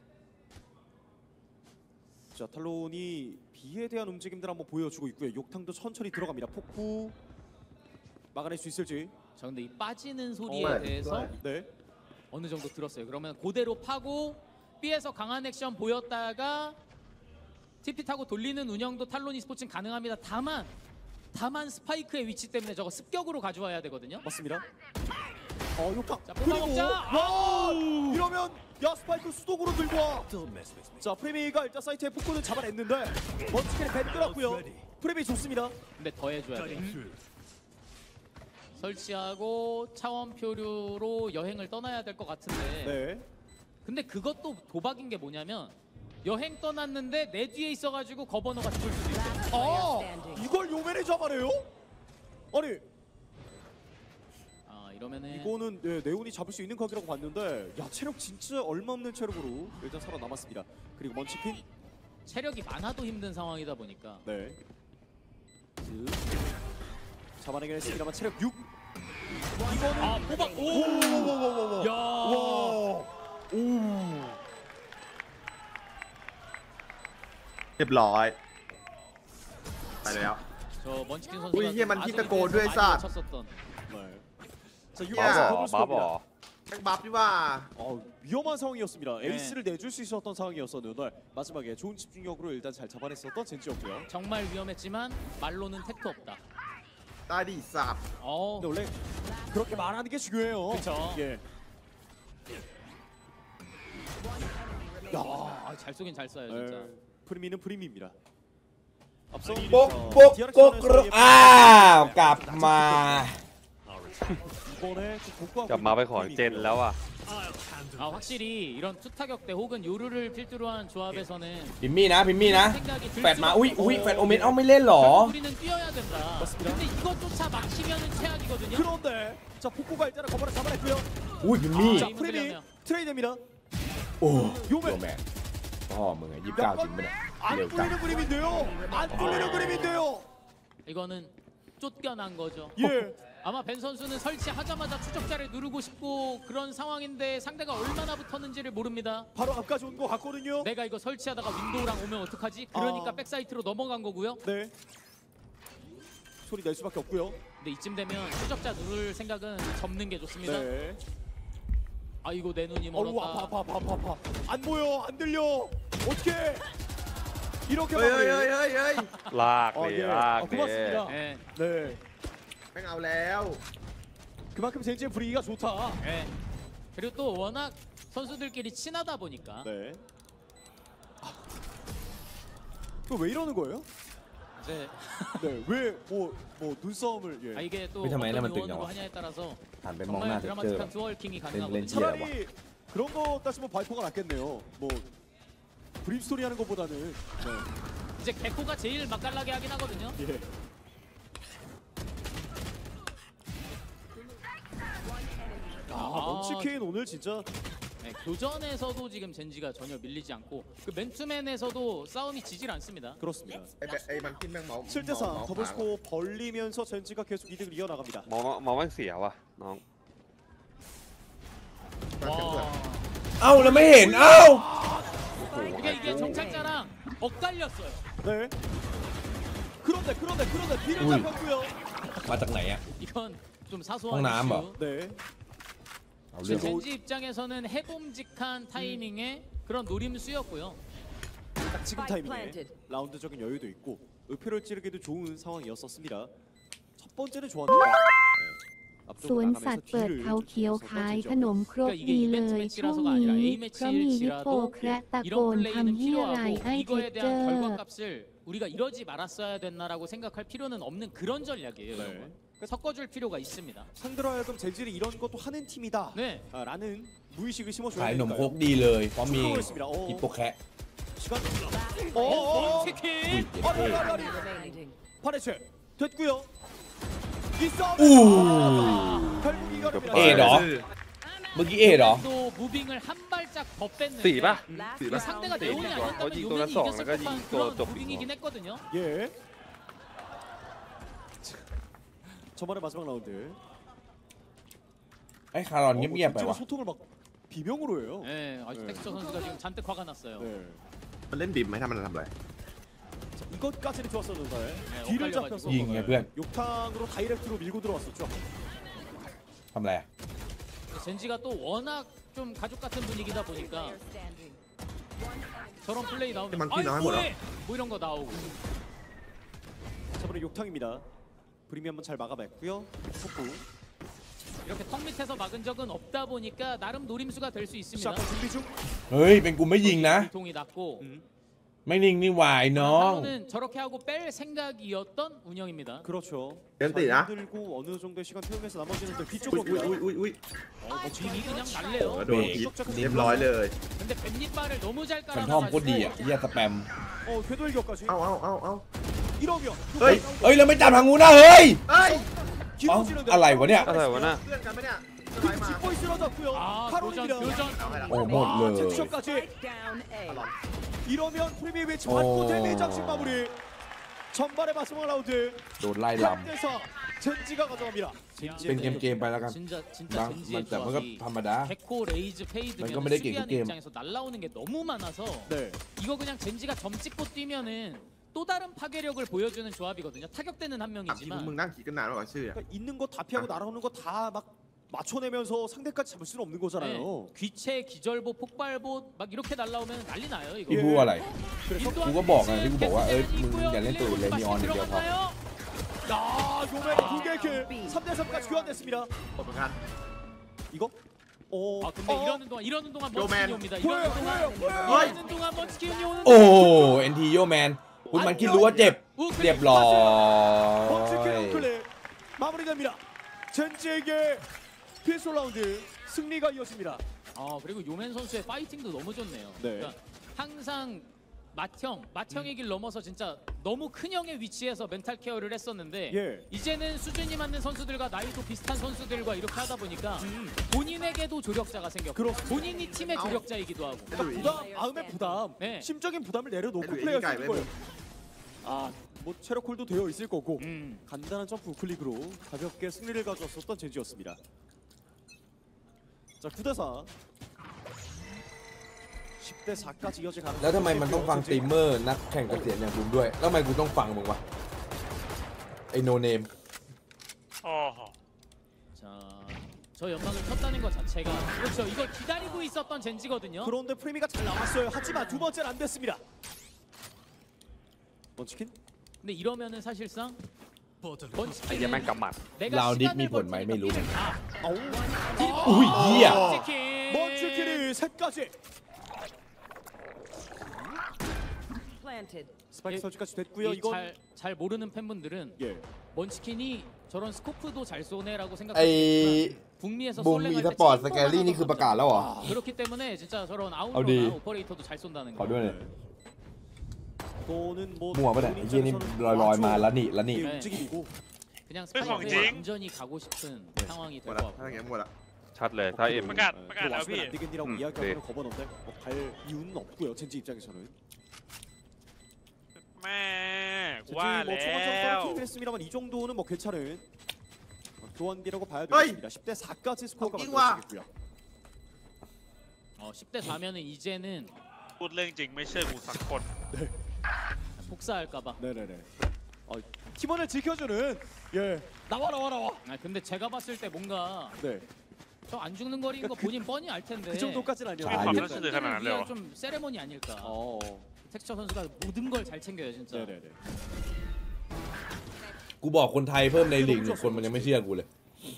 자, 탈론이 B에 대한 움직임들 한번 보여주고 있고요. 욕탕도 천천히 들어갑니다. 폭구 막아낼 수 있을지. 자 근데 이 빠지는 소리에 어, 대해서 네. 어느 정도 들었어요. 그러면 그대로 파고 B에서 강한 액션 보였다가 티피 타고 돌리는 운영도 탈론 e스포츠는 가능합니다. 다만 다만 스파이크의 위치 때문에 저거 습격으로 가져와야 되거든요. 맞습니다. 어, 욕탕. 자, 그리고 뽑아먹자. 와! 이러면 야, 스파이크 수독으로 들고 와. 자, 프레미가 일단 사이트에 폭구는 잡아냈는데 먼치킨이 배 끌었고요. 프레미 좋습니다. 근데 더 해줘야 돼요. 설치하고 차원 표류로 여행을 떠나야 될 것 같은데 네. 근데 그것도 도박인 게 뭐냐면 여행 떠났는데 내 뒤에 있어가지고 거버너가 죽을 수도 있어요. 아, 이걸 요맨이 잡아내요? 아니, 아 이러면은 이거는 네, 네온이 잡을 수 있는 각이라고 봤는데 야, 체력 진짜 얼마 없는 체력으로 일단 살아남았습니다. 그리고 먼치킨. 체력이 많아도 힘든 상황이다 보니까 네. 잡아내긴 했습니다만 체력 육. 이거는 아 뽑아 오! 오오오오오오. 야! 와. 오. เรียบร้อยไปแล้ว 저 먼치킨 선수가 우리 이게 만 아동에 히트 대해서 고도의 많이 쌀. 외쳤었던 네. 자, 야. 유아스 더블 บ้าบอ 스코어입니다. แม็กบัฟดีว่า 어, 위험한 상황이었습니다. 네. 에이스를 내줄 수 있었던 상황이었었는데 마지막에 좋은 집중력으로 일단 잘 잡아냈었던 젠지였고요. 정말 위험했지만 말로는 택도 없다. ตายดิสับ 어, 근데 원래 그렇게 말하는 게 중요해요. 그쵸. 예. 야, 아, 잘 쏘긴 잘 쏴요 진짜. 네. 프리미는 프리미입니다. 앞서 โป๊ก 어, โป๊ก 디아렉 โป๊ก 선에서의 อ้าวกลับมา 이번에 좀 복구하고 กลับมาไป 있는 ของ 프리미고요. เจนแล้วอ่ะ 아 확실히 이런 투타격대 혹은 요루를 필두로 한 조합에서는 พิมมี่นะพิมมี่นะ 생각이 들 แฟดมา 수밖에 อุ้ยอุ้ย 없고 แฟดโอเมนเอาไม่เล่นเหรอ 결국 우리는 뛰어야 된다. 맞습니다. 근데 이것조차 막히면은 최악이거든요. 그런데 자, 복구가 일단은 거버를 잡아냈고요. อุ้ยพิมมี่ 자, 아, 프리미 힘들려면. 트레이드입니다. โอ้โยโยแมนแมนพ่อมึงอะยี่สิบเก้าจริงปะเนี่ย 안 เร็วจัง 뚫리는 그림인데요. 안 뚫리는 그림인데요. 이거는 쫓겨난 거죠. 예. 아마 벤 선수는 설치하자마자 추적자를 누르고 싶고 그런 상황인데 상대가 얼마나 붙었는지를 모릅니다. 바로 앞까지 온 것 같거든요. 내가 이거 설치하다가 윈도우랑 오면 어떡하지? 그러니까 아. 백사이트로 넘어간 거고요. 네. 소리 낼 수밖에 없고요. 근데 이쯤 되면 추적자 누를 생각은 접는 게 좋습니다. 네. 아 이거 내 눈이 어우, 멀었다. 아파 아파 아파 아파. 안 보여, 안 들려. 어떻게? 이렇게 เฮ้ย 마무리. เฮ้ยเฮ้ยเฮ้ยลาก 어, ดิ 예. ลาก 아, ดิ 고맙습니다. 네. 네. แม่งเอาแล้ว 그만큼 젠지의 분위기가 좋다. 네. 그리고 또 워낙 선수들끼리 친하다 보니까 네. 아. 또 왜 이러는 거예요? 네. 네, 왜 뭐 뭐 눈싸움을 예. 아 이게 또 왜ทำไม 어떤 นั่นมันตึงจัง 요원으로 วะ 하냐에 따라서 หันไปมองหน้า 정말 เทคเจอร์ 드라마틱한 듀얼킹이 렌- 가능하거든요. 렌즈. 차라리 그런 거 따지면 바이퍼가 낫겠네요. 뭐 브림스토리 하는 것보다는 네. 이제 개코가 제일 맛깔나게 하긴 하거든요. 예. 아, 먼치케인 오늘 진짜 네, 교전에서도 지금 젠지가 전혀 밀리지 않고 그 맨투맨에서도 싸움이 지질 않습니다. 그렇습니다. ไอ้แบบไอ้มันที่แม่งเมา 칠 대 เมา 삼 เมา 더블 스코어 벌리면서 젠지가 계속 이득을 이어나갑니다. มองว่ามองว่าเสียว่ะน้องมาเก็บเพื่อนเอ้าแล้วไม่เห็นเอ้า 이게 이게 정찰자랑 엇갈렸어요. 네. 그런데 그런데 그런데 뒤를 ui. 잡혔고요. มาจากไหนอะ 이건 좀 사소한 홍남 이슈. 뭐. 네. เอาเรื่อง 젠지 입장에서는 해봄직한 타이밍에 그런 노림수였고요. 딱 지금 Spike 타이밍에 planted. 라운드적인 여유도 있고 의표를 찌르기도 좋은 상황이었었습니다. 첫 번째는 좋았는데 네. ส 앞쪽으로 วนสั 나가면서 ตว์เปิด 뒤를 เขาเขียว 쫓으면서 ขาย 던지죠. ขนมครกดีเลยช่วงนี้เพราะมีฮิปโปแคระตะโก 이런 น 플레이는 ทำเฮียอะไร 필요하고 ไอ้เท 이거에 คเจ 대한 อร์ 결과값을 우리가 이러지 말았어야 됐나라고 생각할 필요는 없는 그런 전략이에요. 네. 이런 건. 섞어줄 필요가 있습니다. 상대로 하여금 젠지는 이런 것도 하는 팀이다. 네. 아, 라는 무의식을 ขาย 심어줘야 นมครก 되니까요. ดีเลยเพราะมี 성공했습니다. 어, ฮิปโปแคะ 시간. 어, 어, 어, 먼치킨! 어, 아리, 아리, 아리. remaining. 파레체 됐고요. 이 싸움. 우. 결국 이겨냅니다. เอ็ดเหรอ เมื่อกี้เอ็ดเหรอ 또 무빙을 한 발짝 더 뺐는데 สี่ป่ะ Last 그 상대가 round 네온이 standing. 아니었다면 어디 요맨이 돌아서 이겼을 나가지, 법한 또 그런 또 무빙이긴 했거든요. 예. 저번에 마지막 라운드. ไอ้คารอน 어, เงียบๆไป 젠지가 วะ 소통을 막 비명으로 해요. 네, 아직 네. 텍스처 선수가 지금 잔뜩 화가 났어요. 네. มันเล่นบีมไหมทำมันทำอะไร 자, 이것까지는 좋았었는데 네, 뒤를 엇갈려가지고. 잡혔어. 잉, 예, 그냥. 욕탕으로 다이렉트로 밀고 들어왔었죠. ทำอะไรอะ 젠지가 또 워낙 좀 가족 같은 분위기다 보니까 Player standing. 저런 플레이 나오면 그만 아이 피나요, 뭐해! 뭐 이런 거 나오고 저번에 욕탕입니다. 브림이 한번 잘 막아냈고요. 속구. 이렇게 턱 밑에서 막은 적은 없다 보니까 나름 노림수가 될 수 있습니다. 시작한 준비 중. เฮ้ยเป็นกูไม่ยิงนะ 통이 났고 음. ไม่นิ่งนี่หวายน้อง 하루는 저렇게 하고 뺄 생각이었던 운영입니다. 그렇죠. 렌트이나? 잘 들고 어느 정도의 시간 태우면서 나머지는 뒤쪽 อุ้ยอุ้ย 겁니다. อุ้ยอุ้ยอุ้ย 어, 뭐 빔이 그냥 เออ 날래요. โดนพิษเรียบร้อยเลย 근데 뱀잎발을 너무 잘 แฟนทอมโคตรดี 깔아놔가지고 อ่ะเฮียสแปม 어, 궤돌격까지. เอาเอาเอาเอา 이러면 เฮ้ยเฮ้ยเราไม่จับทางงูนะเฮ้ยเอ้ยเอ้า 길어지는데 อะไรวะเนี่ยอะไรวะน่ะเพื่อนกันไหมเนี่ยส 그 บายมาก 짚고 쓰러졌고요. 아 카롤입니다. 교전 교전 เอาให้ละโอ้หมดเลย 텍스처까지 Spike down A. 이러면 프리미어 위치 어. 받고 데미 장식 마무리. 전반의 마지막 라운드 โดนไล่ล 삼 대 사 젠지가 가져갑니다. ำเป็นเกมๆไปแล้วกัน 진짜 진짜 บางมัน 젠지의 แต่มันก็ 조합이 ธรรมดา 데코 레이즈 페이드면 이거ไม่ได้เก่งทุก 수비하는 เกม 입장에서 날라오는 게 너무 많아서 네. 이거 그냥 젠지가 점 찍고 뛰면은 또 다른 파괴력을 보여주는 조합이거든요. 타격대는 한 ถามที่พวกมึง 명이지만 นั่งคิดกันนานกว่าชื่ออะ 그러니까 있는 거 다 피하고 날아오는 거 다 막 맞춰내면서 상대까지 잡을 수는 없는 네, 거잖아요. 귀체, 기절보, 폭발보 막 이렇게 날라오면 난리 나요. ที่ 이거. พูดอะไร 그래서 กูก็บอกไงที่กูบอกว่าเอ้ยมึงอย่าเล่นตัวเลนีออนอย่างเดียวพอ 야 요맨 두개킬 삼 대 삼까지 교환됐습니다. หมดเหมือนกัน 이거? 어. 아 근데 어. 이러는 동안 이러는 동안 요맨. 먼치킨이 옵니다. 보여요, 이러는 동안 보여요, 보여요. 이러는 동안 먼치킨이 오는데 โอ้เอ็นทีโยแมนคุณมันคิดรู้ว่าเจ็บ เรียบร้อย 번치킨 우클릭 마무리됩니다. 젠지에게 필수 라운드 승리가 이어집니다. 아 그리고 요맨 선수의 파이팅도 너무 좋네요. 네. 그러니까 항상 맏형, 맏형의 길 넘어서 진짜 너무 큰 형의 위치에서 멘탈 케어를 했었는데 예. 이제는 수준이 맞는 선수들과 나이도 비슷한 선수들과 이렇게 하다 보니까 본인에게도 조력자가 생겼고 그렇습니다. 본인이 팀의 조력자이기도 하고 그러니까 부담, 마음의 부담, 네. 심적인 부담을 내려놓고 애들 플레이할 수 얘기가 있는 거예요. 아, 뭐 체력 콜도 되어 있을 거고 음. 간단한 점프 우클릭으로 가볍게 승리를 가져왔었던 젠지였습니다. 자, 구 대 사. 십 대 사까지 이어질 가능성이 แล้วทำไมมันต้องฟังสตรีมเมอร์นักแข่งเกษียณอย่างคุณด้วย แล้วทำไมกูต้องฟังมึงวะ ไอโนเนม 자, 저 연막을 쳤다는 것 자체가 그렇죠. 이걸 기다리고 있었던 젠지거든요. 그런데 프리미가 잘 나왔어요. 하지만 두 번째는 안 됐습니다. 먼치킨? 근데 이러면은 사실상 ไอ้เหี้ยแม่ง 먼치킨은 กำหมัด 내가 라운드 시간을 닉미 본 벌 말 테니까 메로. 삐를 다. 아우. อุ้ยเหี้ย 먼치킨. 먼치킨이 셋까지. planted. 스파이크 설치까지 됐고요. 이건 잘, 잘 모르는 팬분들은 예. 먼치킨이 저런 스코프도 잘 쏘네라고 ไอ้ 생각하시지만 북미에서 บุม 솔랭 อี 할 ส 때 ปอร์ตสแกลลี่นี่คือประกาศแล้วเหรอ 그렇기 때문에 진짜 저런 어디? 아웃로나 오퍼레이터도 잘 쏜다는 ขอ 거. ด้วยเลย 또는 뭐 มั่วปะเนี่ยไอ้เหี้ยนี่ลอยๆมาแล้วนี่แล้วนี่ 의 움직임이고 그냥 네, 스파이크에 징. 완전히 가고 싶은 상황이 หมด 될 ละ 것 ถ้า 같고. อย่างเงี้ยหมดละชัดเลยถ้าเอ็ม 어, ประกาศประกาศแล้ว 와서는 พี่ 안 되겠니라고 음, 이야기하면 네. 거버넌데 뭐갈 이유는 없고요. 젠지 입장에서는. แม่กู 젠지 ว่า 뭐 แล้ 초반적으로 ว 킬을 했습니다만 이 정도는 뭐 괜찮은 교환기라고 봐야 어이! 되겠습니다. 십 대 사까지 스코어가 어, 띵와! 만들어지겠고요. 어, 십 대 사면은 이제는 พูดเรื่องจริงไม่เชื่อกูสักคน 복사할까봐. 네네네. 어, 팀원을 지켜주는 예 나와 나와 나와. 아 근데 제가 봤을 때 뭔가 네. 저 안 죽는 거리인 거 본인 뻔히 알 텐데. 그 정도까지는 아니에요. 아, 예. 팬들을 가면 안 돼요. 위한 좀 세레모니 아닐까. 어. 텍스처 선수가 모든 걸 잘 챙겨요 진짜. 네네네. กูบอกคนไทยเพิ่มในลีกหนึ่งคนมันยังไม่เชื่อกูเลย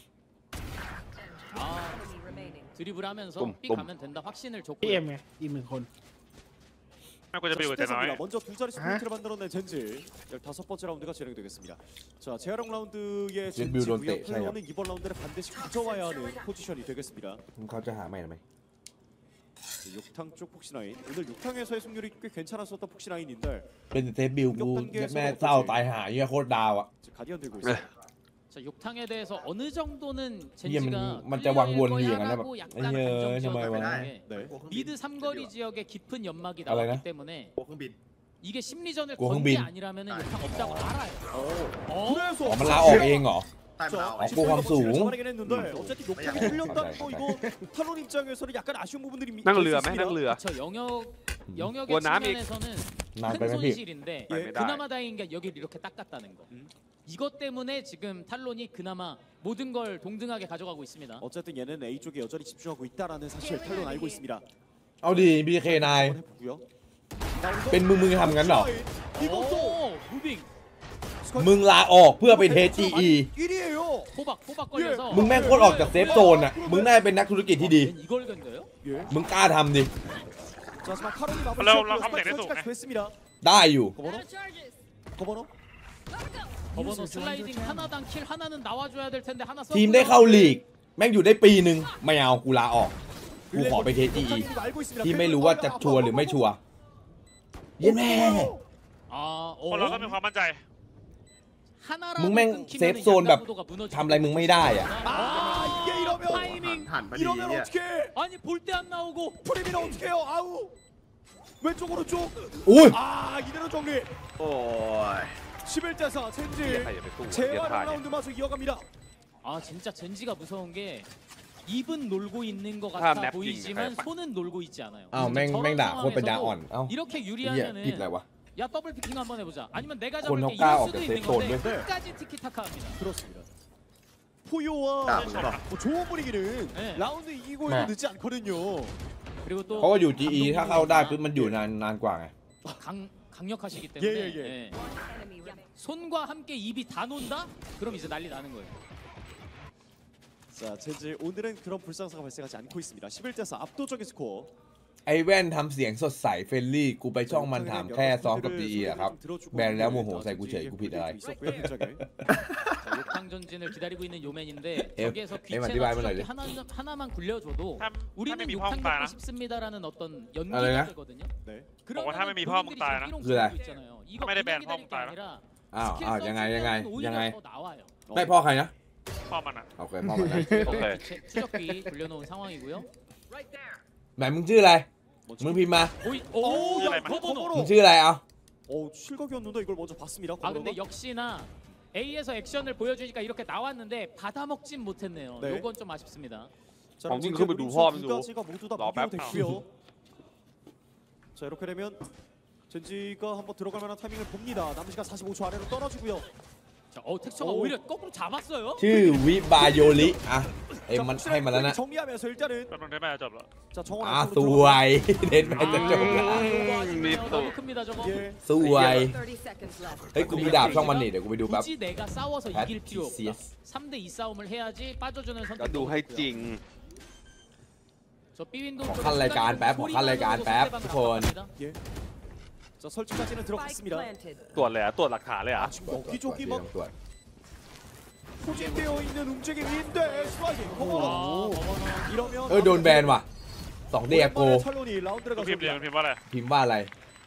아 Enemy remaining. 드리블하면서 꼼, B 꼼. 가면 된다 확신을 พี่เอ็ม 줬고요. ไงอีกหนึ่งคนแม่กูจะไปอยู่แต่น้อย 먼저 두 자릿수 포인트를 만들어낸 젠지 열다섯 번째 라운드가 진행되겠습니다. 자 재활용 라운드의 젠지 젠지 론테, 구역 플레이어는 이번 라운드에 반드시 가져와야 하는 포지션이 되겠습니다. เขาจะหาใหม่ไหม 육탕 쪽 폭신라인 오늘 육탕에서의 승률이 꽤 괜찮았었던 폭신라인인데 เป็นเทปบิลกูแม่เศร้าตายหาเหี้ยโคตรดาวอ่ะ 가디언 들고 있어요. 자 욕탕에 대해서 어느 정도는 이게 젠지가 만- 만짜 왕원 위에 가나 봐. 하고 약간 아니, 감정 정말 지어가는 와. 게 네. กลัวเครื่องบิน 미드 삼거리 지역에 깊은 연막이 알아요? 나왔기 때문에 กลัวเครื่องบิน 이게 심리전을 고 건 게 흥빈. 아니라면 욕탕 없다고 알아요. 어? 그래서 อ๋อมันลาออกเองเหรอใต้มันเอา 어, 고 함수. 잡아내긴 했는데 어쨌든 욕탕이 음. 뚫렸다는 거 이거 탈론 입장에서는 약간 아쉬운 부분들이 นั่งเรือไหม 있습니다. นั่งเรือ 그렇죠. 영역 영역의 뭐 남이- 측면에서는 นานไป 큰 ไหมพี่ 손실인데 예. 그나마 다행인 게 여기를 이렇게 닦았다는 거. 음. 이것 때문에 지금 탈론이 그나마 모든 걸 동등하게 가져가고 있습니다. 어쨌든 얘는 A 쪽에 여전히 집중하고 있다라는 사실 탈론 알고 있습니다. เอาดี บี เค นาย 한번 해보고요. เป็นมึงมึงทำงั้นเหรอ 이것도 오, 무빙 มึงลาออกเพื่อไปเทส จี อี 일 위예요. 호박 호박 걸려서 มึงแม่งโคตรออกจากเซฟโซนอ่ะ มึงน่าจะเป็นนักธุรกิจที่ดี 웬 이걸 견뎌요? 예. มึงกล้าทำดิ 자, 하지만 카론이 마무리 올라, 지었고요. 올라, 가면 스파이크 되네, 또. 설치까지 됐습니다. ได้อยู่ 거버너? 거버너? 버버너 슬라이딩 하나당 킬 하나는 나와줘야 될 텐데 하나 ทีมได้เข้าลีก แม่งอยู่ได้ปีหนึ่งไม่เอากูลาออก กูขอไปเทส จี อี 욕탕이도 알고 있습니다. ที่ไม่รู้ว่าจะชัวร์หรือไม่ชัวร์เย็นแม่ 아, คนเราก็ 어? มีความมั่นใจ 하나라도 뭉맹 끊기면은 세이프 존 แบบ 양가구도가 무너지기 ทำอะไรมึงไม่ได้อ่ะ 아, 이게 이러면 หัน 타이밍 หันพอดี 이러면 เนี่ย 어떻게? 아니 볼 때 안 나오고 프리미는 어떻게 해요? 아우. 왼쪽으로 쭉. อุ้ย 아, 이대로 정리. โอ้ย 십일 대 사 อย่า 젠지 ใครอย่าไปสู้เดี๋ยวผ่าน 재활용 เนี่ย 라운드 마저 이어갑니다. 아 진짜 젠지가 무서운 게 입은 놀고 있는 것 아, 같아 맵 보이지만 빙. 손은 놀고 있지 않아요. อ้าวแม่ง 저런 แม่งด่าโคตรปัญญา 상황에서도 อ่อน เอ้า 이렇게 เหี้ย 유리하면은 ผิดอะไรวะ 야 더블 피킹 한번 해보자. 아니면 내가 곤 잡을게 효과 이럴 없게 수도 있는 세이프 건데 존 끝까지 티키타카합니다. 그렇습니다. 포요와 아, 뭔가. 뭐 좋은 분위기는 네. 라운드 이기고 네. 늦지 않거든요. 그리고 เพราะว่า 또 อยู่ จี อี ถ้าเข้าได้ปุ๊บมันอยู่นานนานกว่าไง 강, 강력하시기 때문에 예, 예, 예. 예. Enemy remaining. 손과 함께 입이 다 논다? 그럼 이제 난리 나는 거예요. 자, 젠지 오늘은 그런 불상사가 발생하지 않고 있습니다. 십일 대 사 압도적인 스코어. ไอ้แว่นทำเสียงสดใสเฟรนลี่ กูไปช่องมันถามแค่ซ้อมกับ จี อี อะครับ แบนแล้วโมโหใส่กูเฉยกูผิดอะไร 있었고요, 굉장히. 자, 욕탕 전진을 기다리고 있는 요맨인데 에, 저기에서 에만 귀체나 디바이브 추적기 날려. 하나, 하나만 굴려줘도 ถ้าถ้าไม่ 우리는 มีพ่อมึ 욕탕 งตาย 잡고 นะ 싶습니다라는 어떤 알아요? 연기가 되거든요. 네. 그러면 어, 하면 미포함 본인들이 따야 지금 그래. 삐롱 있잖아요. 이거 하면에 그냥 밴 기다릴 게 포함 아니라 อ้าว 스킬 อ้าวยังไงยังไง 써주면 ยังไง 오히려 더 나와요. ได้พ่อใครนะพ่อมันอ่ะโอเคพ่อมันนะ 오케이. 귀체, 추적기 굴려놓은 상황이고요. ไหนมึงชื่ออะไร 먼저 มึงพิมพ์มา 오이, 오, 이거 야, 말만. 거버너. มึงชื่ออะไรเอา 어, 실각이었는데 이걸 먼저 봤습니다. 아 근데 역시나 A에서 액션을 보여주니까 이렇게 나왔는데 받아먹진 못했네요. 네. 요건 좀 아쉽습니다. 자, 어, 젠지의 그러면 무림수 누가 두 하면서 가지가 모두 다 나 무기화됐고요. 자, 이렇게 되면 젠지가 한번 들어갈 만한 타이밍을 봅니다. 남은 시간 사십오 초 아래로 떨어지고요. 자, 어 텍처가 오. 오히려 거꾸로 잡았어요. ชื่อวิบาโยริอ่ะเอ็มมันให้มาแล้วนะ 정리하면서 일단은 แป๊บนึงได้ไหมจบแล้ว 자, 정원 อ่า 안쪽으로 ส 들어갑니다. วยเด็ดไปจะจบละ 음, 립도. 너무 큽니다 저거. 예. สวย thirty seconds left. เฮ้ยกูมีดาบช่องมันนี่เดี๋ยวกูไปดูแป๊บ 굳이 내가 싸워서 갓 이길 필요 없다. 티씨에스. 삼 대 이 싸움을 해야지 빠져주는 ก็ 선택. ดูให้จริง 저 B윈도우 ขอขั้นรายการแป๊บขอขั้นรายการแป๊บทุกคน 예. 자 설치까지는 Spike 들어갔습니다. planted. ตรวจเลยอะตรวจหลักฐานเลยอะ 아 지금 여기저기 막 ตรวจ 포진되어 있는 움직임인데 스와이 와, 허머너 버버너. 이러면 เออโดนแบนว่ะสองเดียโก 오랜만에 탈론이 라운드를 พิมพ์เลย 가져옵니다. พิมพ์ว่าอะไรพิมพ์ว่าอะไร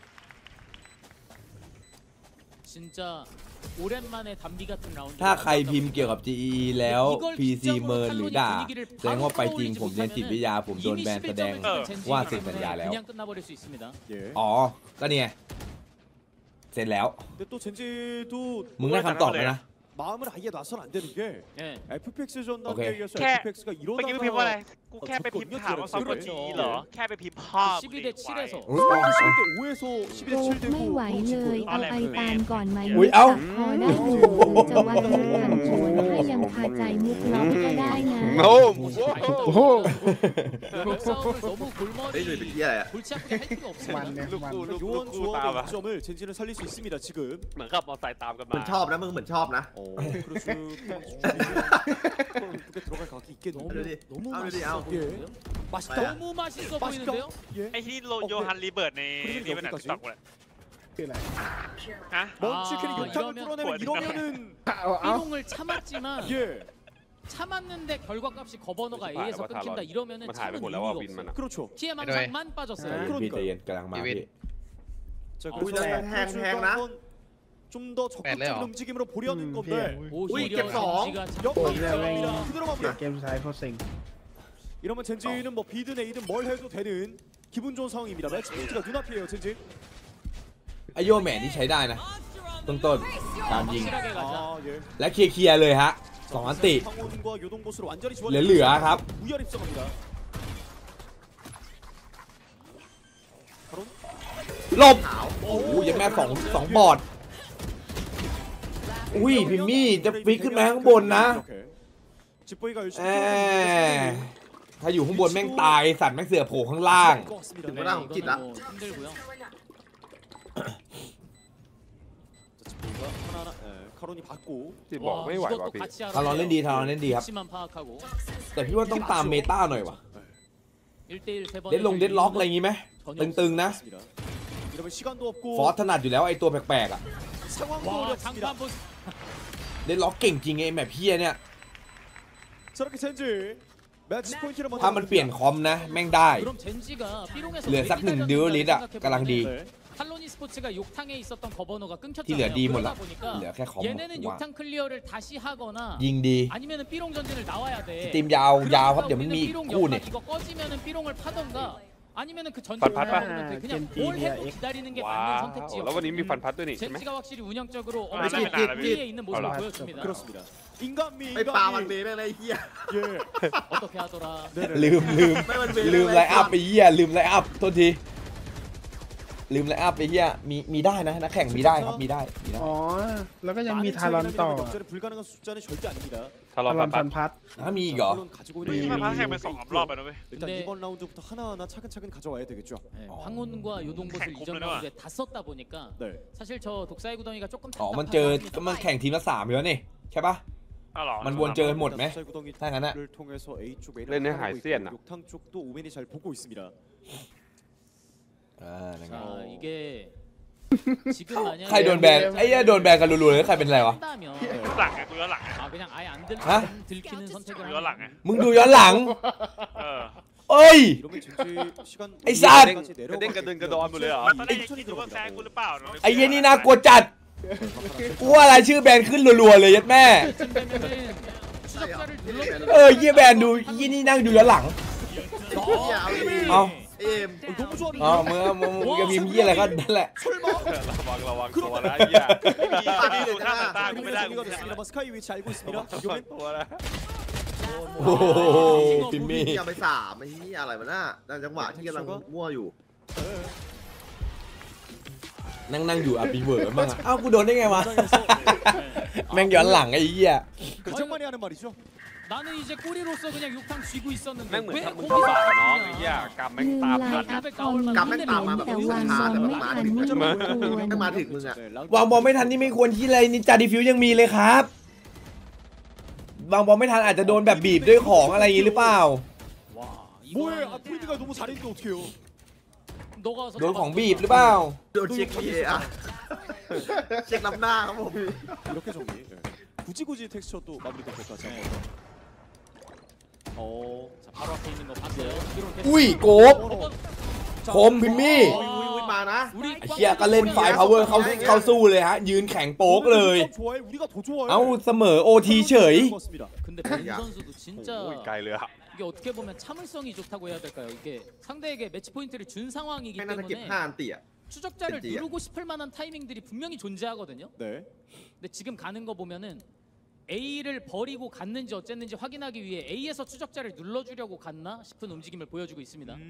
진짜 오랜만에 담비 같은 라운드. ถ้าใครพิมพ์เกี่ยวกับ จี อี แล้ว พี ซี เมินหรือด่าแสดงว่าไปจริงผมเรียนจิตวิทยาผมโดนแบนแสดง ว่าเซ็นสัญญาแล้ว 그냥 끝나버릴 수 있습니다. 예. อ๋อ ก็เนี่ยเสร็จแล้ว 근데 또 젠지도 มึงได้คำตอบไหมนะ 마음을 아예 놔선 안 되는 게 예. 에프피엑스 전 오케이. 단계에서 캐- 에프피엑스가 เมื่อกี้พิมพ์ว่าอะไร กูแค่ไปพิมพ์ถามว่าซ้อมกับจีเหรอ แค่ไปพิมพ์ภาพ 십이 대 칠에서 십일 대 오에서 십일 โก 대 ก 칠 ไม่ 되고 ไหวเลย เอาไอตานก่อนไหมอุ๊ยเอ้าจับคอได้อยู่จะว่าเรื่องผันผวนถ้ายังคาใจมุกล็อกก็ได้นะโอ้โห 벽 싸움을 너무 เฮ้ยหนุ่ย 골머리 เป็นที่อะไรอ่ะ 골치 아프게 할 필요가 มัน 없습니다. เนี่ยลูกมันกูลูกกู 요원 กูตาม 조합의 อะ 이점을 젠지는 살릴 수 있습니다 지금. เหมือนกับมอไซค์ตามกันเหมืมาอนชอบนะมึงเหมือนชอบนะ 어 크로스 두개 들어갈 각이 있겠는데. 그러지. 너무 아, 그러지. 맛있어 아, 보이는데요? 맛있다. 너무 맛있어 맛있다. 보이는데요? 예. ไอ้ที่โลโยฮันรีเบิร์ดในนี่เป็นหนังติ๊กต็อกเลยคืออะไรฮะ 먼치킨이 아, 욕탕을 이러면- 뚫어내면 이러면은 เอาเอา 삐롱을 참았지만 예. 참았는데 결과값이 거버너가 그렇지, A에서 뭐 다- 끊긴다 이러면은 뭐 다 참은 알고 의미가 올라와, 없어요. 빈만. 그렇죠. 피해 망상만 빠졌어요. 아, พี่ใจเย็นกำลังมาพี่ 자 어, 그래서 행, 행, 행, 나? 좀더 적극적인 움직임으로 보려는 음, 건데 오히려 깼어. 젠지가 역시 참고 들어갑니다. 있어요. 그대로 เดี๋ยว 마무리. เกมสุดท้ายเขาเซ็ง 이러면 젠지는 뭐 비든 A든 뭘 해도 되는 기분 좋은 상황입니다. 매치 포인트가 눈앞이에요 젠지. ไอโยแมนที่ใช้ได้นะต้นต้นๆการยิง 확실하게 가자. 아 예. และเคลียร์ๆเลยฮะสองอันติ 황혼과 요동보스로 완전히 เหลือๆครับ 우열 입성합니다. 바로 หลบ โอ้โหยังแม่สองสองบอร์ด อุ้ยพิมมี่จะฟิกขึ้นมาข้างบนนะ 집보이가 แห 열심히 มถ้าอยู่ข้างบนแม่งตายสัตว์แม่งเสือโผล่ข้างล่าง 것 같습니다. 네. 뭐랑 이거는 웃기다. 뭐 힘들고요. 자, 집보이가 하나하나 예, 카론이 받고 ที่บอกไม่ไหว 이것도 ว่ะพี่ 같이 ทารอนเล่นดีทารอนเล่นดีครับ 위치만 파악하고 แต่พี่ว่าต้องตามเมตาหน่อยว่ะ 일 대 일 세 번. เด็ดลงเด็ดล็อกอะไรอย่างงี้ไหมตึงๆนะ 있습니다. 이러면 시간도 없고 ฟอสถนัดอยู่แล้วไอตัวแปลกๆอ่ะ 상황도 와 어렵습니다. 장판 보스. เด็ดล็อกเก่งจริงไอแมพเพียเนี่ย 저렇게 젠지 매치 포인트를 먼저 ถ้ามันเปลี่ยนคอมนะ แม่งได้ 그럼 젠지가 삐롱에서 เหลือสักหนึ่งดิวลิสอะกำลังดี 네. 탈론이 스포츠가 욕탕에 있었던 거버너가 끊겼잖아요. ที่เหลือดีหมดละ 그러다 보니까 เหลือแค่คอม 얘네는 ผมว่า 욕탕 클리어를 다시 하거나 ยิงดี 아니면은 삐롱 전진을 나와야 ส 돼. ตรีมยาวยาวครับเดี๋ยวมันมี 삐롱 คู่เนี่ย 연막 이거 꺼지면은 삐롱을 파던가 아니면은 그 전진 반, 반, 반. 나오면 그냥 젠지 뭘 해도 리아 기다리는 게 ว้า 맞는 ว 선택지요. แล้ววันนี้มีฟันพัดด้วยนี่ใช่ไหม 젠지가 확실히 운영적으로 아, 엄청 나, 나, 나, 나, 위에 있는 모습을 나. 보였습니다. 그렇습니다. 인간미 ไอ้ปลามัน 인간미 เบย์แม่งเลยไอ้เหี้ย 예. 어떻게 하더라. ลืมลืมไม่มันเบย์ลืมแงไลเลยน์อัพไปเหี้ยลืมไลน์อัพโทษทีลืมไลน์อัพไปเหี้ยมีมีได้นะนักแข่งมีได้ครับมีได้มีได้อ๋อ แล้วก็ยังมี 많은 ทารอนต่อ 차이가 나면 역전이 불가능한 숫자는 절대 아닙니다. ทารอทาน รฟัอน นพัพัดนพัดถ้ามีอีกเหรอ 물론 가지고 있는 ที่มาแข่งไปสองรอบไปนะเว้ย 일단 근데- 이번 라운드부터 하나하나 차근차근 가져와야 되겠죠. 네, 황혼과 요동봇을 공 이전 보내놔. 라운드에 다 썼다 보니까 네. 사실 저 독사의 구덩이가 조금 อ๋อมันเจอก็มันแข่งทีมละสามอยู่แล้วนี่ใช่ปะอ้าวเหรอมันวนเจอกันหมดไหม 수사의 구덩이를 ถ้างั้นอะ 통해서 A 쪽 A를 네, 네, 하고 있고 할수있나? 욕탕 쪽도 오맨이 잘 보고 있습니다. อ่านั่นไง 자 이게 지금 만약에 ใครโดนแบนไอ้เหี้ยโดนแบนกันรัวๆเลยใครเป็นไรวะ 한다면 หลังไงกูย้อนหลังไง 아 그냥 아예 안, 들, 하? 안 들키는 선택을 กูย้อนหลัง 하는 ไงมึงดูย้อนหลังเออเอ้ย 이러면 젠지 시간 이 사람! กระเด้งกระเด็นกระดอนหมดเลยเหรอตอนแรกยังคิดอยู่ว่าแซงกูหรือเปล่าไอ้เหี้ยนี่น่ากลัวจัดกูว่าอะไรชื่อแบนขึ้นรัวๆเลยยัดแม่ 이쯤 되면은 추적자를 눌러 เออเหี้ยแบนดูเหี้ยนี่นั่งดูย้อนหลังเหี้ยเอาดิเอาเอ็ม 어, 너무 좋아하는 เอามึงมึงมึงจะพิมพ์เหี้ยอะไรก็นั่นแหละ 설마 ระวังระวังตัวนะไอ้เหี้ยไม่มีไม่มีดูท่าตากูไม่ได้กู 정리가 ไม่ได้ 됐습니다만 스카이 위치 알고 있습니다. ระวัง 요맨 ตัวนะโอ้โหพิมมีมี่เอาไปสามไอ้เหี้ยอะไรวะน่ะในจังหวะที่กำลังมั่วอยู่นั่งนั่งอยู่อ่ะปีเวอร์มั้งอ่ะอ้าวกูโดนได้ไงวะ 현장에서 แม่งย้อนหลังไอ้เหี้ย 결정만이 하는 말이죠. 나는 이제 꼬리로서 그냥 육탕 쥐고 แม่ 있었는데 งเหมือน 왜 ทำมึง 거기서 บาปน้องไอ้เหี้ย 아프냐 กรรมแม่งลืมตามไลทันน์อัพคอมมันกลับไม่ไม่ตามเห็นมาแบบแต่นี้วางช้าบอลแต่ไม่มาทันถึงนี่จะไม่มาควรไม่มาถึงมึงอะ 네, 라운드 วางบอลไม่ทันนี่ไม่ควรที่เลยนินจาดิฟิวยังมีเลยครับ วางบอลไม่ทันอาจจะโดนแบบบีบด้วยของอะไรอย่างงี้หรือเปล่า 와 뭐해? 아, 이거는 포인트가 너무 잘했는데 어떡해요? 너가 와서 โดนของ 잡아서 บีบหรือเปล่าโดนเช็คพีเออะเช็คลำหน้าครับผม 이렇게 정리. 네. 굳이 굳이 텍스처 또 마무리될 것까지 한번 더. 어, 자, 바로 앞에 있는 거 봤어요. 뒤로 계속 อุ้ยโกบ 자, คมพิมมี่อุ้ยอุ้ยอุ้ยมานะ 우리 ไอ้เฮียก็เล่นไฟพาวเวอร์เขาเขาสู้เลยฮะ ยืนแข็งโป๊กเลย 좋아해. 우리가 더 좋아해. เอาเสมอโอทีเฉย 맞습니다. 근데 벤 선수도 진짜 โอ้ยไกลเลยอะ 이게 어떻게 보면 참을성이 좋다고 해야 될까요? 이게 상대에게 매치 포인트를 준 상황이기 ให้น่าจะเก็บ 때문에 ห้าอันติอ่ะ 추적자를 벤지야. 누르고 싶을 만한 타이밍들이 분명히 존재하거든요. 네. 근데 지금 가는 거 보면은 A를 버리고 갔는지 어쨌는지 확인하기 위해 A에서 추적자를 눌러주려고 갔나 싶은 움직임을 보여주고 있습니다. 음.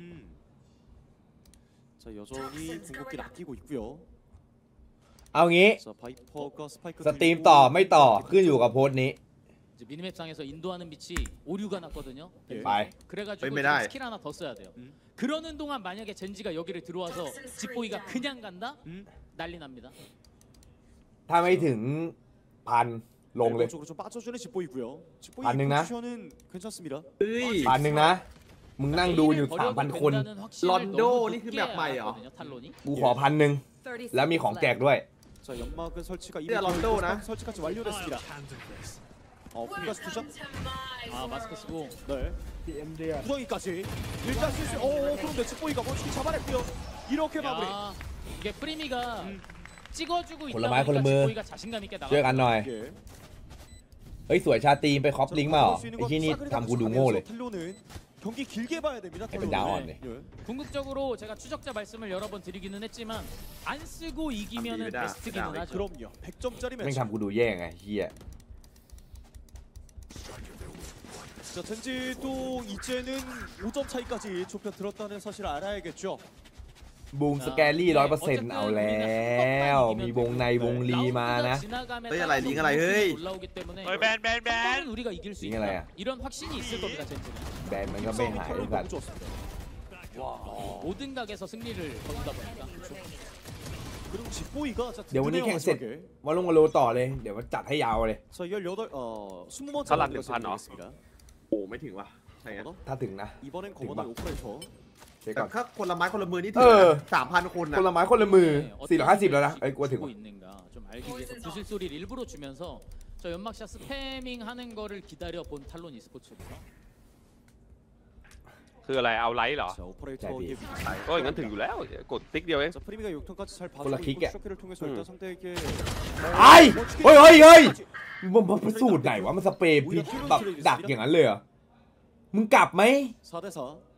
자, 여전히 궁극기를 아끼고 있고요. เอางี้ 자, 바이퍼가 스파이크 สตรีมต่อไม่ต่อขึ้นอยู่กับโพสต์นี้ 이제 미니맵상에서 인도하는 빛이 오류가 났거든요. 예. ไป 그래가지고 왼메 지금 나이. 스킬 하나 더 써야 돼요. 음. 그러는 동안 만약에 젠지가 여기를 들어와서 집보이가 그냥 간다? 음. 난리 납니다. ถ้าไม่ถึงพันลงเลย 쪽으로 좀 빠져주는 집보이고요. 집보이 반응나? 포지션은 괜찮습니다. เฮ้ยพันหนึ่งนะ มึงนั่งดูอยู่ A를 สามพัน 버려도 คน 된다는 확신을 런도 너무 นี่คือ 높게 แบบใหม่เหรอ 알았거든요, 탈론이. กูขอพันหนึ่ง thirty แล้วมี seconds ของแจก left. ด้วย 자, 연막은 설치가 이미 네, 런도나? 스파이크 설치까지 완료됐습니다. 어, 공가스 투자. 아 마스크 쓰고 네. พีเอ็มเดีย 구덩이까지. 일단 실수. 오, 그런데 집보이가 원칙이 잡아냈고요. 이렇게 마무리. 야, 이게 프리미가 찍어주고 있다 골라 마이, 보니까 골라 무. 집보이가 자신감 있게 ช่วยกัน 나가. หน่อย 예. เฮ้ย สวยชาตรีไปคอปลิงก์มาเหรอ ไอ้ที่นี่ทำกูดูโง่เลย 탈론은 경기 길게 봐야 됩니다. 약간 탈론은. 나왔네. 예. 궁극적으로 제가 추적자 말씀을 여러 번 드리기는 했지만 안 쓰고 이기면은 아, 베스트기는 아, 하죠. 그럼요. 백 점짜리 แม่ง 매치. ทำกูดูแย่ไงเฮีย 자, 젠지도 이제는 오 점 차이까지 좁혀 들었다는 사실을 알아야겠죠. บูมสแกรี่ร้อยเปอร์เซ็นต์เอาแล้ว มีวงในวงลีมานะเฮ้ยอะไรลิงก์อะไรเฮ้ย 올라오기 때문에 เฮ้ยแบนแบนแบน 는 우리가 이길 수 링อะไร 있다. อะ 이런 확신이 있을 겁니다, 젠지는. แบนมันก็ไม่หาย 털론 สัต 너무 ว์ 좋았습니다. 모든 각에서 승리를 거두다 보니까. 그리고 집보이가 자, เดี๋ยววันนี้ 든든해요, แข่งเสร็จ 마지막에. วอลลงวอลโลต่อเลย เดี๋ยวมันจัดให้ยาวเลย 자, 열여덟 어, 스무 번째 살란 라운드가 판, 어. 진행되겠습니다. โอ้ไม่ถึงว่ะใช่ไง 거너? ถ้าถึงนะ 이번엔 봐. 거머는 오퍼레이터. เช็คแต่ก่อนถ้าคนละไม้คนละมือนี่เอถึงอสามพันคนคนะนละไม้คนละมือ 네, 어떤 สี่ร้อยห้าสิบแล้วนะ 힘을 เอ้ยกลัวถึง 쥐고 วะ 있는가 좀 알기 위해서 구슬 소리를 일부러 주면서 저 연막샷 스패밍 하는 거를 기다려 본 탈론 e스포츠입니다. คืออะไรเอาไลท์เหรอ 자, 오퍼레이터 자, 비. 이게 ก็อย่างนั้นถึงอยู่แล้วกดติ๊กเดียวเอง 자, 프리미가 역턴까지 잘 골라 봐주고 킥이야. 있고 쇼크를 통해서 응. 일단 상대에게 ไอ้เฮ้ยเฮ้ยเฮ้ยมันมันสูตรไหนวะ มันสเปรย์พิษแบบดักอย่างนั้นเลยเหรอ มึงกลับไหม 사 대 사.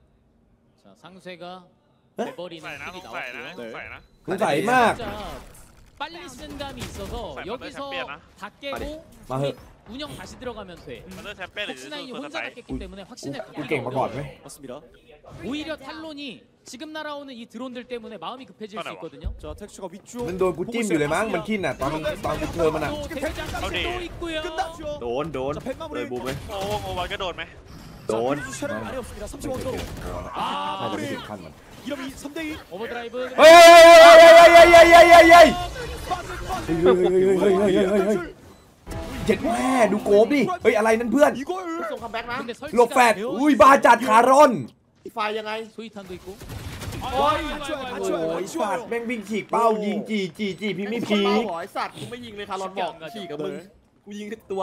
자 상쇄가 에? 내버리는 ใส่นะ 킥이 ต้องใส่นะ 나왔고요. ต้องใส่นะสงสัยมาก 진짜 빨리 쓴 감이 있어서 빨리 여기서 챔피언아. 다 깨고 마흐. 우리 운영 다시 들어가면 돼. มันเลือกแชมเปี้ยนหรือ 폭스나인이 ตัวส 혼자 ไตล์ 깼기 때문에 กู 확신을 กูเก่งมาก่อนไหม 맞습니다. 오히려 탈론이 지금 날아오는 이 드론들 때문에 마음이 급해질 수 하나와. 있거든요. 자, 텍스처가 위쪽. มันโดนกูจิ้มอยู่เลยมั้ง มันคิดน่ะ ตอนมันตอนกูเทิร์นมันอ่ะ 또 대장까지 또 있고요. 끝났죠. โดนโดน 자, 백 เลย 마무리. บูมไหมโอ้โหวันก็โดนไหมโดน 자, 차량 많이 없습니다. ไม่ 삼십 เคย 원도로. เจอ 아 น่าจะไม่ 마무리. ถึงขั้นมัน 이러면 삼 대 이. 오버드라이브. เฮ้ยเฮ้ยเฮ้ยเฮ้ยเฮ้ยเฮ้ยเฮ้ยเฮ้ยเฮ้ยเฮ้ยเฮ้ย 빠진 빠진. เฮ้ยเฮ้ยเฮ้ยเฮ้ยเฮ้ยเฮ้ยเฮ้ยเฮ้ยเจ็ดแม่ดูโกบดิ เฮ้ยอะไรนั่นเพื่อน 이걸 ส่งคัมแบ็กนะ 근데 หลบแฟด 설치가 อุ้ยบาจัดคารอนอีไฟยังไง 소이탄도 있고. 어이, 아이고, 좋아요, 아이고, โอ้ 아이고. ยสัตว์แม่งวิ่งฉีกเป้ายิงจีจีจีพี่ไม่พีเป้าหรอไอสัตว์กูไม่ยิงเลยคารอนบอกฉีกกับมึงกูยิงตัว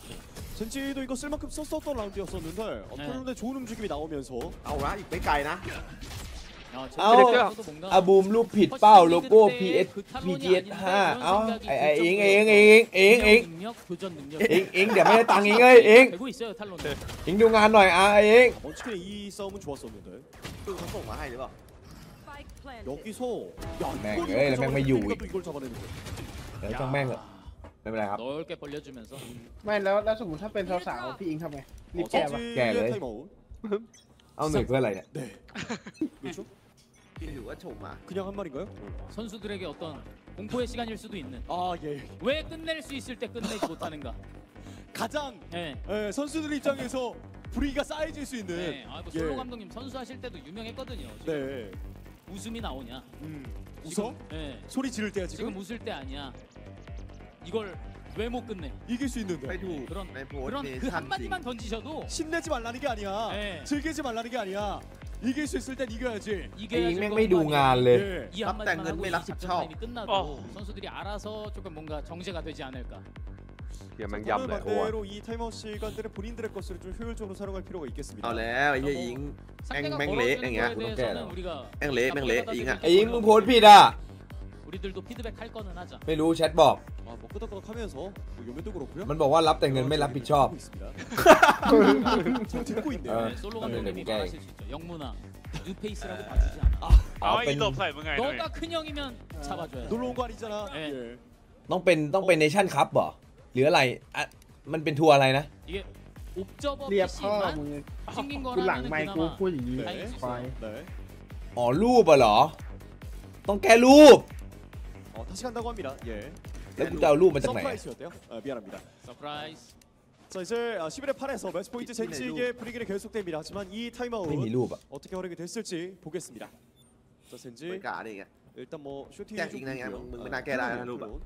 젠지도 이거 쓸 만큼 썼었던 라운드였었는데 어, 네. 털론의 좋은 움직임이 나오면서 เอาละอีกไม่ไกลนะ 아, 아우, 저도 뭔가 อาบูมรูปผิดเป้าโลโก้ พี เอส พี จี เอส ห้า เอ้าไอ้ไอ้เองเองเองเองเอง 능력, 교전 능력. เองเองเดี๋ยวไม่ได้ตังค์เองเอ้ยเอง 되고 있어요 탈론. เองดูงานหน่อยอ่ะเอง 원치킨의 이 싸움은 좋았었는데 คือเขาส่งมาให้หรือเปล่า Spike planted. 여기서 야 맹, 이걸 에이, 이렇게 맹, 맹, 잡아내니까 유이. 또 이걸 잡아내는데 เดี๋ยวช่างแม่งเหอะไม่เป็นไรครับ 넓게 벌려주면서 ไม่แล้วแล้วสมมติถ้าเป็นสาวๆพี่อิงทำไงรีบ 어, แก้ปะ 깨, 젠지의 네. 타임아웃 เอาหน่อยเพื่ออะไรเนี่ย 네 그렇죠? หรือว่าโฉมมา 그냥 한 말인가요? 선수들에게 어떤 공포의 시간일 수도 있는. 아예 왜 끝낼 수 있을 때 끝내지 못하는가. 가장 네. 예, 선수들 입장에서 분위기가 쌓여질 수 있는 네. 아, 뭐 예. 솔로 감독님 선수 하실 때도 유명했거든요. 지금 네 웃음이 나오냐. 음, 웃어? 지금, 네. 소리 지를 때야 지금 지금? 웃을 때 아니야. 이걸 왜 못 끝내? 이길 수 ไม่ 있는데 ถูก 그런 ในโพสต์ 그런 เน 그 ชั่นจริง 한마디만 던지셔도 신내지 말라는 게 아니야 네. 즐기지 말라는 게 아니야 이길 수 있을 땐 이겨야지. ไอ้ยิงแม่งไม่ดูงานเลย 예. 이 한마디만 하고 이 작전 타임이 끝나도 어. 선수들이 알아서 조금 뭔가 정제가 되지 않을까. เดี๋ยวแม่ง 오늘 ย่ำเลยโอ้ 반대로 이 타임아웃 시간들은 본인들의 것을 좀 효율적으로 사용할 필요가 있겠습니다. เอาแล้วไอ้เหี้ยยิง 상대가 맹- 맹- 걸어주는 맹- 거에 맹- 대해서는 맹- 우리가 แม่งเละแม่งเละยิงอ่ะไอ้ยิงมึงโพสต์ผิดอ่ะ 우리들도 피드백 할 거는 하자. ไม่รู้แชทบอก 아, 뭐 끄덕끄덕하면서 뭐 요면도 그렇고요. มันบอกว่ารับแต่เงินไม่รับผิดชอบ 듣고 있습니다. 잘 듣고 있네요. 어. 네, 솔로 아, 네, 감독님이 네, 말하실 수 있죠. 영문아, 뉴페이스라고 봐주지 않아. เอาเป็ไอ้นหลบใส่มึงไงด้วย 너가 큰 형이면 잡아줘야 돼. 놀러 온 거 아니잖아. 네. 예. ต้องเป็นต้องเป็นเนชั่นคัพเหรอหรืออะไรอ่ะมันเป็นทัวร์อะไรนะ 이게 옵저버 เรียบพ่อ 피씨만 มึง 생긴 กูหลัง 거라면 ไมค์กู 그나마 พูดอย่างนี้ 네. ควาย 네. อ๋อรูปอ่ะเหรอ ต้องแก้รูป 어, 다시 간다고 합니다. 예. แล้วกูจะเอารูปมาจากไหน 서프라이즈였대요. 아, 미안합니다. 서프라이즈. 자, 이제 아, 십일 회 팔에서 매치 포인트 젠지에게 분위기는 계속됩니다. 하지만 이 ไม่ 타임아웃 มีรูปอ่ะ 어떻게 활용이 됐을지 보겠습니다. 자, เหมือน 젠지 กานี่ไง 일단 뭐 쇼팅이 야, 이거 그냥 มึงไม่น่าแก้ได้นะรูปอะ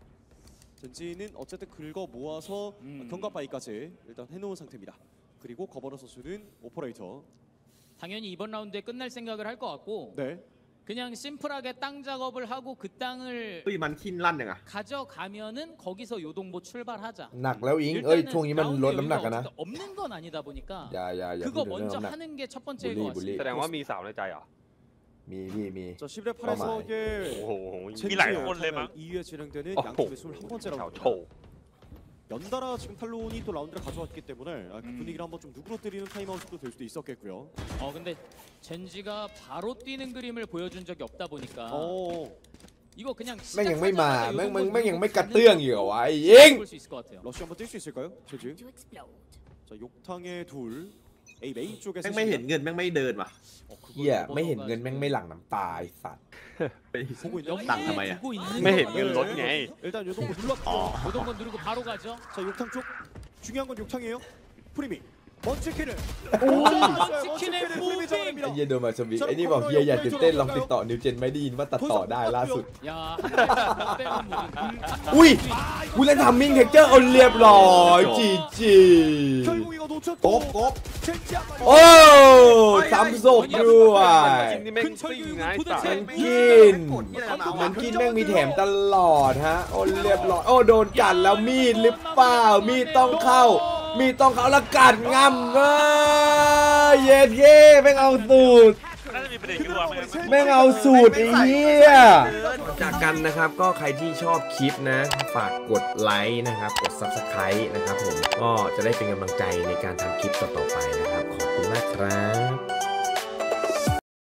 젠지는 어쨌든 긁어 모아서 음. 경과바이까지 일단 해놓은 상태입니다. 그리고 거버너 선수는 오퍼레이터. 당연히 이번 라운드에 끝날 생각을 할 것 같고 네. 그냥 심플하게 땅 작업을 하고 그 땅을 เฮ้ยมันทิ้นลั่นยังไง 가져가면은 거기서 요동보 출발하자. หนักแล้วอิงเอ้ย 일단은 ช่วงนี้มัน 라운드 ลดน้ำหนัก 여유가 กันนะ 어쨌든 없는 건 아니다 보니까 อย่าอย่าอย่า 그거 พูดถึงเรื่อง 먼저 น้ำหนัก 하는 게 첫 번째일 bully, 것 bully. 같습니다. แสดงว่ามีสาวในใจเหรอมีพี่มี 자, 십일 회 팔에서의 โอ้โหมีหลายคนเลยมั้ง 이 위에 진행되는 어, 양팀의 이십일 번째 ชาว 라운드. โชว์ 연달아 지금 탈론이 또 라운드를 가져왔기 때문에 아, 그 음. 분위기를 한번 좀 누그러뜨리는 타임아웃도 될 수도 있었겠고요. 어 근데 젠지가 바로 뛰는 그림을 보여준 적이 없다 보니까 어, 이거 그냥 แม่งยังไม่มา 시작하자마자 แม่งมึง 요동보 แม่งยังไม่ 누르고 กระ 가는 เตื้องอีกเหรอวะไอ้ยิง 볼 수 있을 것 같아요. 러쉬 한번 뛸 수 있을까요? 제주. To explode. 자, 욕탕의 둘. A 메인 쪽에서 แม่งไม่เห็นเงินแม่งไม่เดินว่ะ 어, 그걸 เฮียไม่เห็น 넘어가가지고 เงินแม่งไม่หลั่งน้ำตาไอ้สัตว์ 보고 있는 여기에 땅 담아야. 두고 있는 ไม่เห็น 거거든요. เงินลดไง 일단 요동보 눌렀고. 요동보 누르고 바로 가죠. 자, 욕탕 쪽. 중요한 건 욕탕이에요. 프리미. 먼치킨을. 오, 먼치킨을 먼치킨의 프리미 무빙. ไอ้ 잡아냅니다. เหี้ยโดนมาสวิตไอ้นี่บอกเฮียอย่าตื่นเต้นลองติดต่อนิวเจนไม่ได้ยินว่าตัดต่อได้ล่าสุด 야, 한 대만 빼면 무빙. อุ้ยกูเล่นทำมิ่งเทคเจอร์เอาเรียบร้อยจีจี 결국 이거 놓쳤고. โก๊กโก๊ก 젠지 한 번. โอ้ซ้ำศพด้วยจริงนี่แม่งซิ่งไงสัตว์มันกินมันกินแม่งมีแถมตลอดฮะโอ้เรียบร้อยโอ้โดนกัดแล้วมีดหรือเปล่ามีดต้องเข้า มีดต้องเข้าแล้วกัดงำเอ้ยเย็ดเย่แม่งเอาสูตรน่าจะมีประเด็นอยู่ว่ามันแม่งเอาสูตรไอ้เหี้ยจากกันนะครับก็ใครที่ชอบคลิปนะ ฝากกดไลค์นะครับกด ซับสไครบ์ นะครับผมก็จะได้เป็นกำลังใจในการทำคลิปต่อๆไปนะครับขอบคุณมากครับ